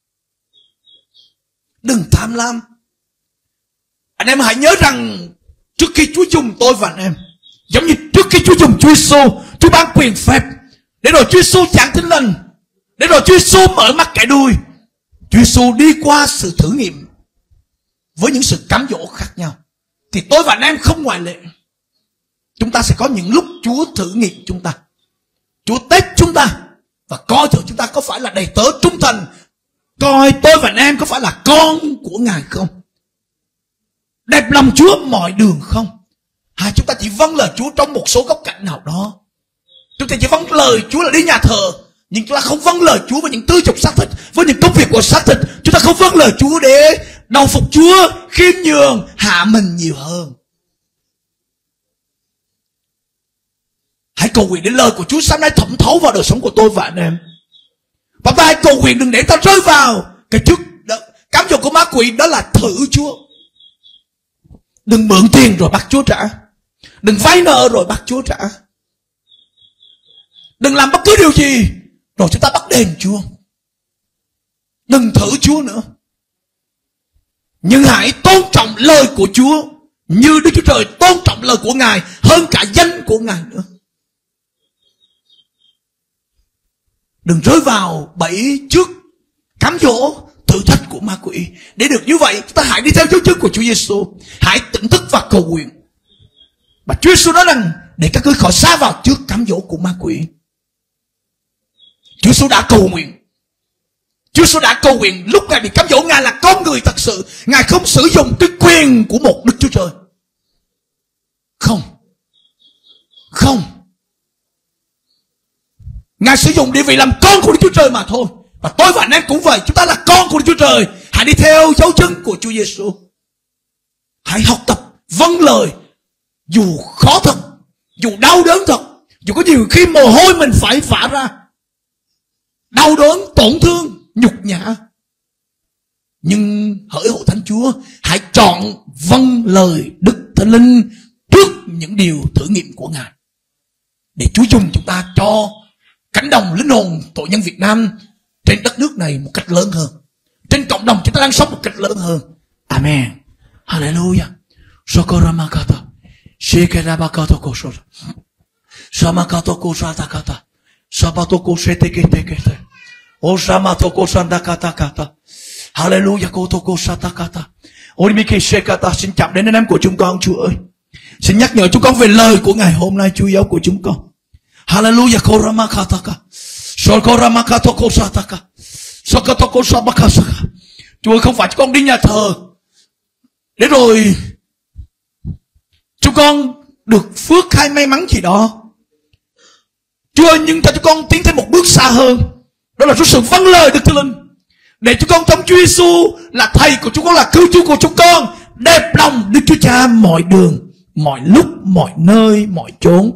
Đừng tham lam. Anh em hãy nhớ rằng trước khi Chúa dùng tôi và anh em, giống như trước khi Chúa dùng Chúa Giêsu, Chúa ban quyền phép, để rồi Chúa Giêsu giảng Thánh Linh, để rồi Chúa Giêsu mở mắt kẻ đuôi. Chúa Giêsu đi qua sự thử nghiệm với những sự cám dỗ khác nhau. Thì tôi và anh em không ngoại lệ. Chúng ta sẽ có những lúc Chúa thử nghiệm chúng ta, Chúa test chúng ta, và coi thử chúng ta có phải là đầy tớ trung thành, coi tôi và anh em có phải là con của Ngài không, đẹp lòng Chúa mọi đường không, hay chúng ta chỉ vâng lời Chúa trong một số góc cạnh nào đó. Chúng ta chỉ vâng lời Chúa là đi nhà thờ, nhưng chúng ta không vâng lời Chúa với những tư dục xác thịt, với những công việc của xác thịt. Chúng ta không vâng lời Chúa để đầu phục Chúa, khiêm nhường, hạ mình nhiều hơn. Hãy cầu nguyện để lời của Chúa sáng nay thẩm thấu vào đời sống của tôi và anh em. Và ta hãy cầu nguyện đừng để ta rơi vào cái trước cám dỗ của ma quỷ, đó là thử Chúa. Đừng mượn tiền rồi bắt Chúa trả. Đừng vay nợ rồi bắt Chúa trả. Đừng làm bất cứ điều gì rồi chúng ta bắt đền Chúa. Đừng thử Chúa nữa. Nhưng hãy tôn trọng lời của Chúa như Đức Chúa Trời tôn trọng lời của Ngài hơn cả danh của Ngài nữa. Đừng rơi vào bẫy trước cám dỗ thử thách của ma quỷ. Để được như vậy, chúng ta hãy đi theo dấu chân của Chúa Giêsu. Hãy tỉnh thức và cầu nguyện. Và Chúa Giêsu nói rằng để các ngươi khỏi sa vào trước cám dỗ của ma quỷ. Chúa Giêsu đã cầu nguyện. Chúa Giêsu đã cầu nguyện lúc Ngài bị cám dỗ. Ngài là con người thật sự. Ngài không sử dụng cái quyền của một Đức Chúa Trời. Không. Không. Ngài sử dụng địa vị làm con của Đức Chúa Trời mà thôi. Và tôi và anh em cũng vậy, chúng ta là con của Đức Chúa Trời. Hãy đi theo dấu chân của Chúa Giêsu. Hãy học tập vâng lời, dù khó thật, dù đau đớn thật, dù có nhiều khi mồ hôi mình phải vã ra, đau đớn, tổn thương, nhục nhã, nhưng hỡi hội thánh Chúa, hãy chọn vâng lời Đức Thánh Linh trước những điều thử nghiệm của Ngài, để Chúa dùng chúng ta cho cánh đồng linh hồn tội nhân Việt Nam trên đất nước này một cách lớn hơn, trên cộng đồng chúng ta đang sống một cách lớn hơn. Amen. Hallelujah. Sokoramakata. Shekerabakato kosora. Samakato kosatakata. Sabato kosetekete. Osamato kosandakatakata. Hallelujah. Koto kosatakata. Orimike shekata. Xin chạm đến anh em của chúng con, Chúa ơi. Xin nhắc nhở chúng con về lời của Ngài hôm nay, Chúa yêu của chúng con. Hallelujah. Koramakataka. Sokoramakato kosataka. Sokoto kosabakasaka. Chúa không phải chúng con đi nhà thờ để rồi chúng con được phước hay may mắn gì đó. Chúa ơi, nhưng cho chúng con tiến thêm một bước xa hơn, đó là sự vâng lời Đức Thánh Linh, để chúng con trong Chúa Giêsu là thầy của chúng con, là cứu Chúa của chúng con, đẹp lòng Đức Chúa Cha mọi đường, mọi lúc, mọi nơi, mọi chốn,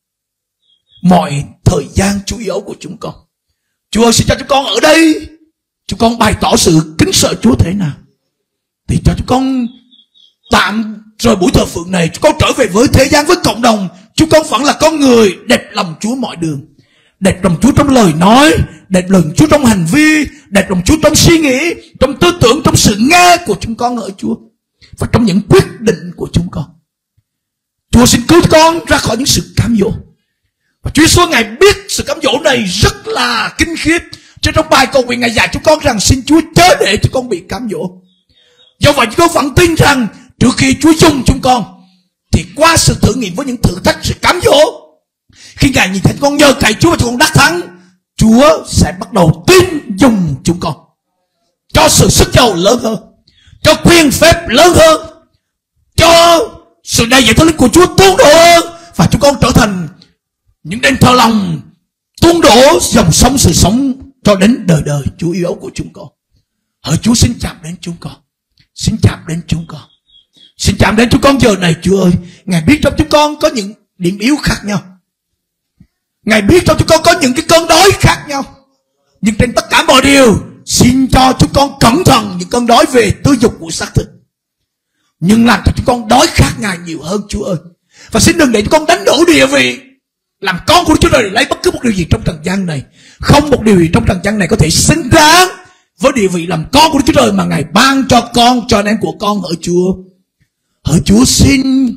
mọi thời gian Chúa yêu của chúng con. Chúa ơi, xin cho chúng con ở đây, chúng con bày tỏ sự kính sợ Chúa thế nào, thì cho chúng con tạm rồi buổi thờ phượng này, chúng con trở về với thế gian, với cộng đồng. Chúng con vẫn là con người đẹp lòng Chúa mọi đường, đẹp lòng Chúa trong lời nói, đẹp lòng Chúa trong hành vi, đẹp lòng Chúa trong suy nghĩ, trong tư tưởng, trong sự nghe của chúng con ở Chúa, và trong những quyết định của chúng con. Chúa xin cứu con ra khỏi những sự cám dỗ. Và Chúa Giêsu Ngài biết sự cám dỗ này rất là kinh khiếp, cho trong bài cầu nguyện Ngài dạy chúng con rằng xin Chúa chớ để chúng con bị cám dỗ. Do vậy chúng con vẫn tin rằng trước khi Chúa dùng chúng con, thì qua sự thử nghiệm với những thử thách, sự cám dỗ, khi Ngài nhìn thấy con nhờ cậy Chúa và chúng con đắc thắng, Chúa sẽ bắt đầu tin dùng chúng con cho sự sức giàu lớn hơn, cho quyền phép lớn hơn, cho sự đầy dạy Thánh Linh của Chúa tuôn đổ hơn, và chúng con trở thành những đền thờ lòng tuôn đổ dòng sông sự sống cho đến đời đời. Chúa yêu của chúng con, hỡi Chúa xin chạm đến chúng con, xin chạm đến chúng con, xin chạm đến chúng con giờ này. Chúa ơi, Ngài biết trong chúng con có những điểm yếu khác nhau, Ngài biết trong chúng con có những cái cơn đói khác nhau, nhưng trên tất cả mọi điều, xin cho chúng con cẩn thận những cơn đói về tư dục của xác thịt, nhưng làm cho chúng con đói khát Ngài nhiều hơn, Chúa ơi. Và xin đừng để chúng con đánh đổ địa vị làm con của Đức Chúa Trời để lấy bất cứ một điều gì trong trần gian này. Không một điều gì trong trần gian này có thể xứng đáng với địa vị làm con của Đức Chúa Trời mà Ngài ban cho con, cho anh em của con. Hỡi Chúa, hỡi Chúa xin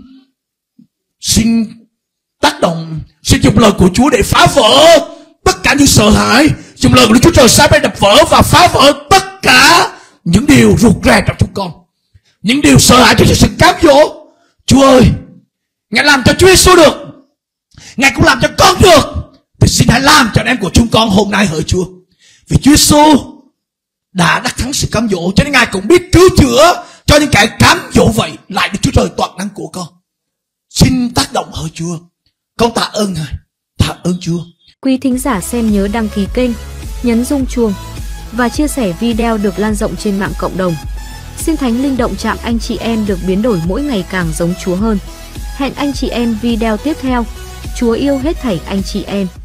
xin tác động, xin dùng lời của Chúa để phá vỡ tất cả những sợ hãi, dùng lời của Đức Chúa Trời sai bay đập vỡ và phá vỡ tất cả những điều rụt rè trong chúng con, những điều sợ hãi cho sự cám dỗ. Chúa ơi, Ngài làm cho Chúa Giêsu được, Ngài cũng làm cho con được, thì xin hãy làm cho anh em của chúng con hôm nay, hỡi Chúa. Vì Chúa Giêsu đã đắc thắng sự cám dỗ, cho nên Ngài cũng biết cứu chữa cho những kẻ cám dỗ vậy. Lại Đức Chúa Trời toàn năng của con, xin tác động, hỡi Chúa. Con tạ ơn Ngài, tạ ơn Chúa. Quý thính giả xem nhớ đăng ký kênh, nhấn rung chuông và chia sẻ video được lan rộng trên mạng cộng đồng. Xin Thánh Linh động chạm anh chị em được biến đổi mỗi ngày càng giống Chúa hơn. Hẹn anh chị em video tiếp theo. Chúa yêu hết thảy anh chị em.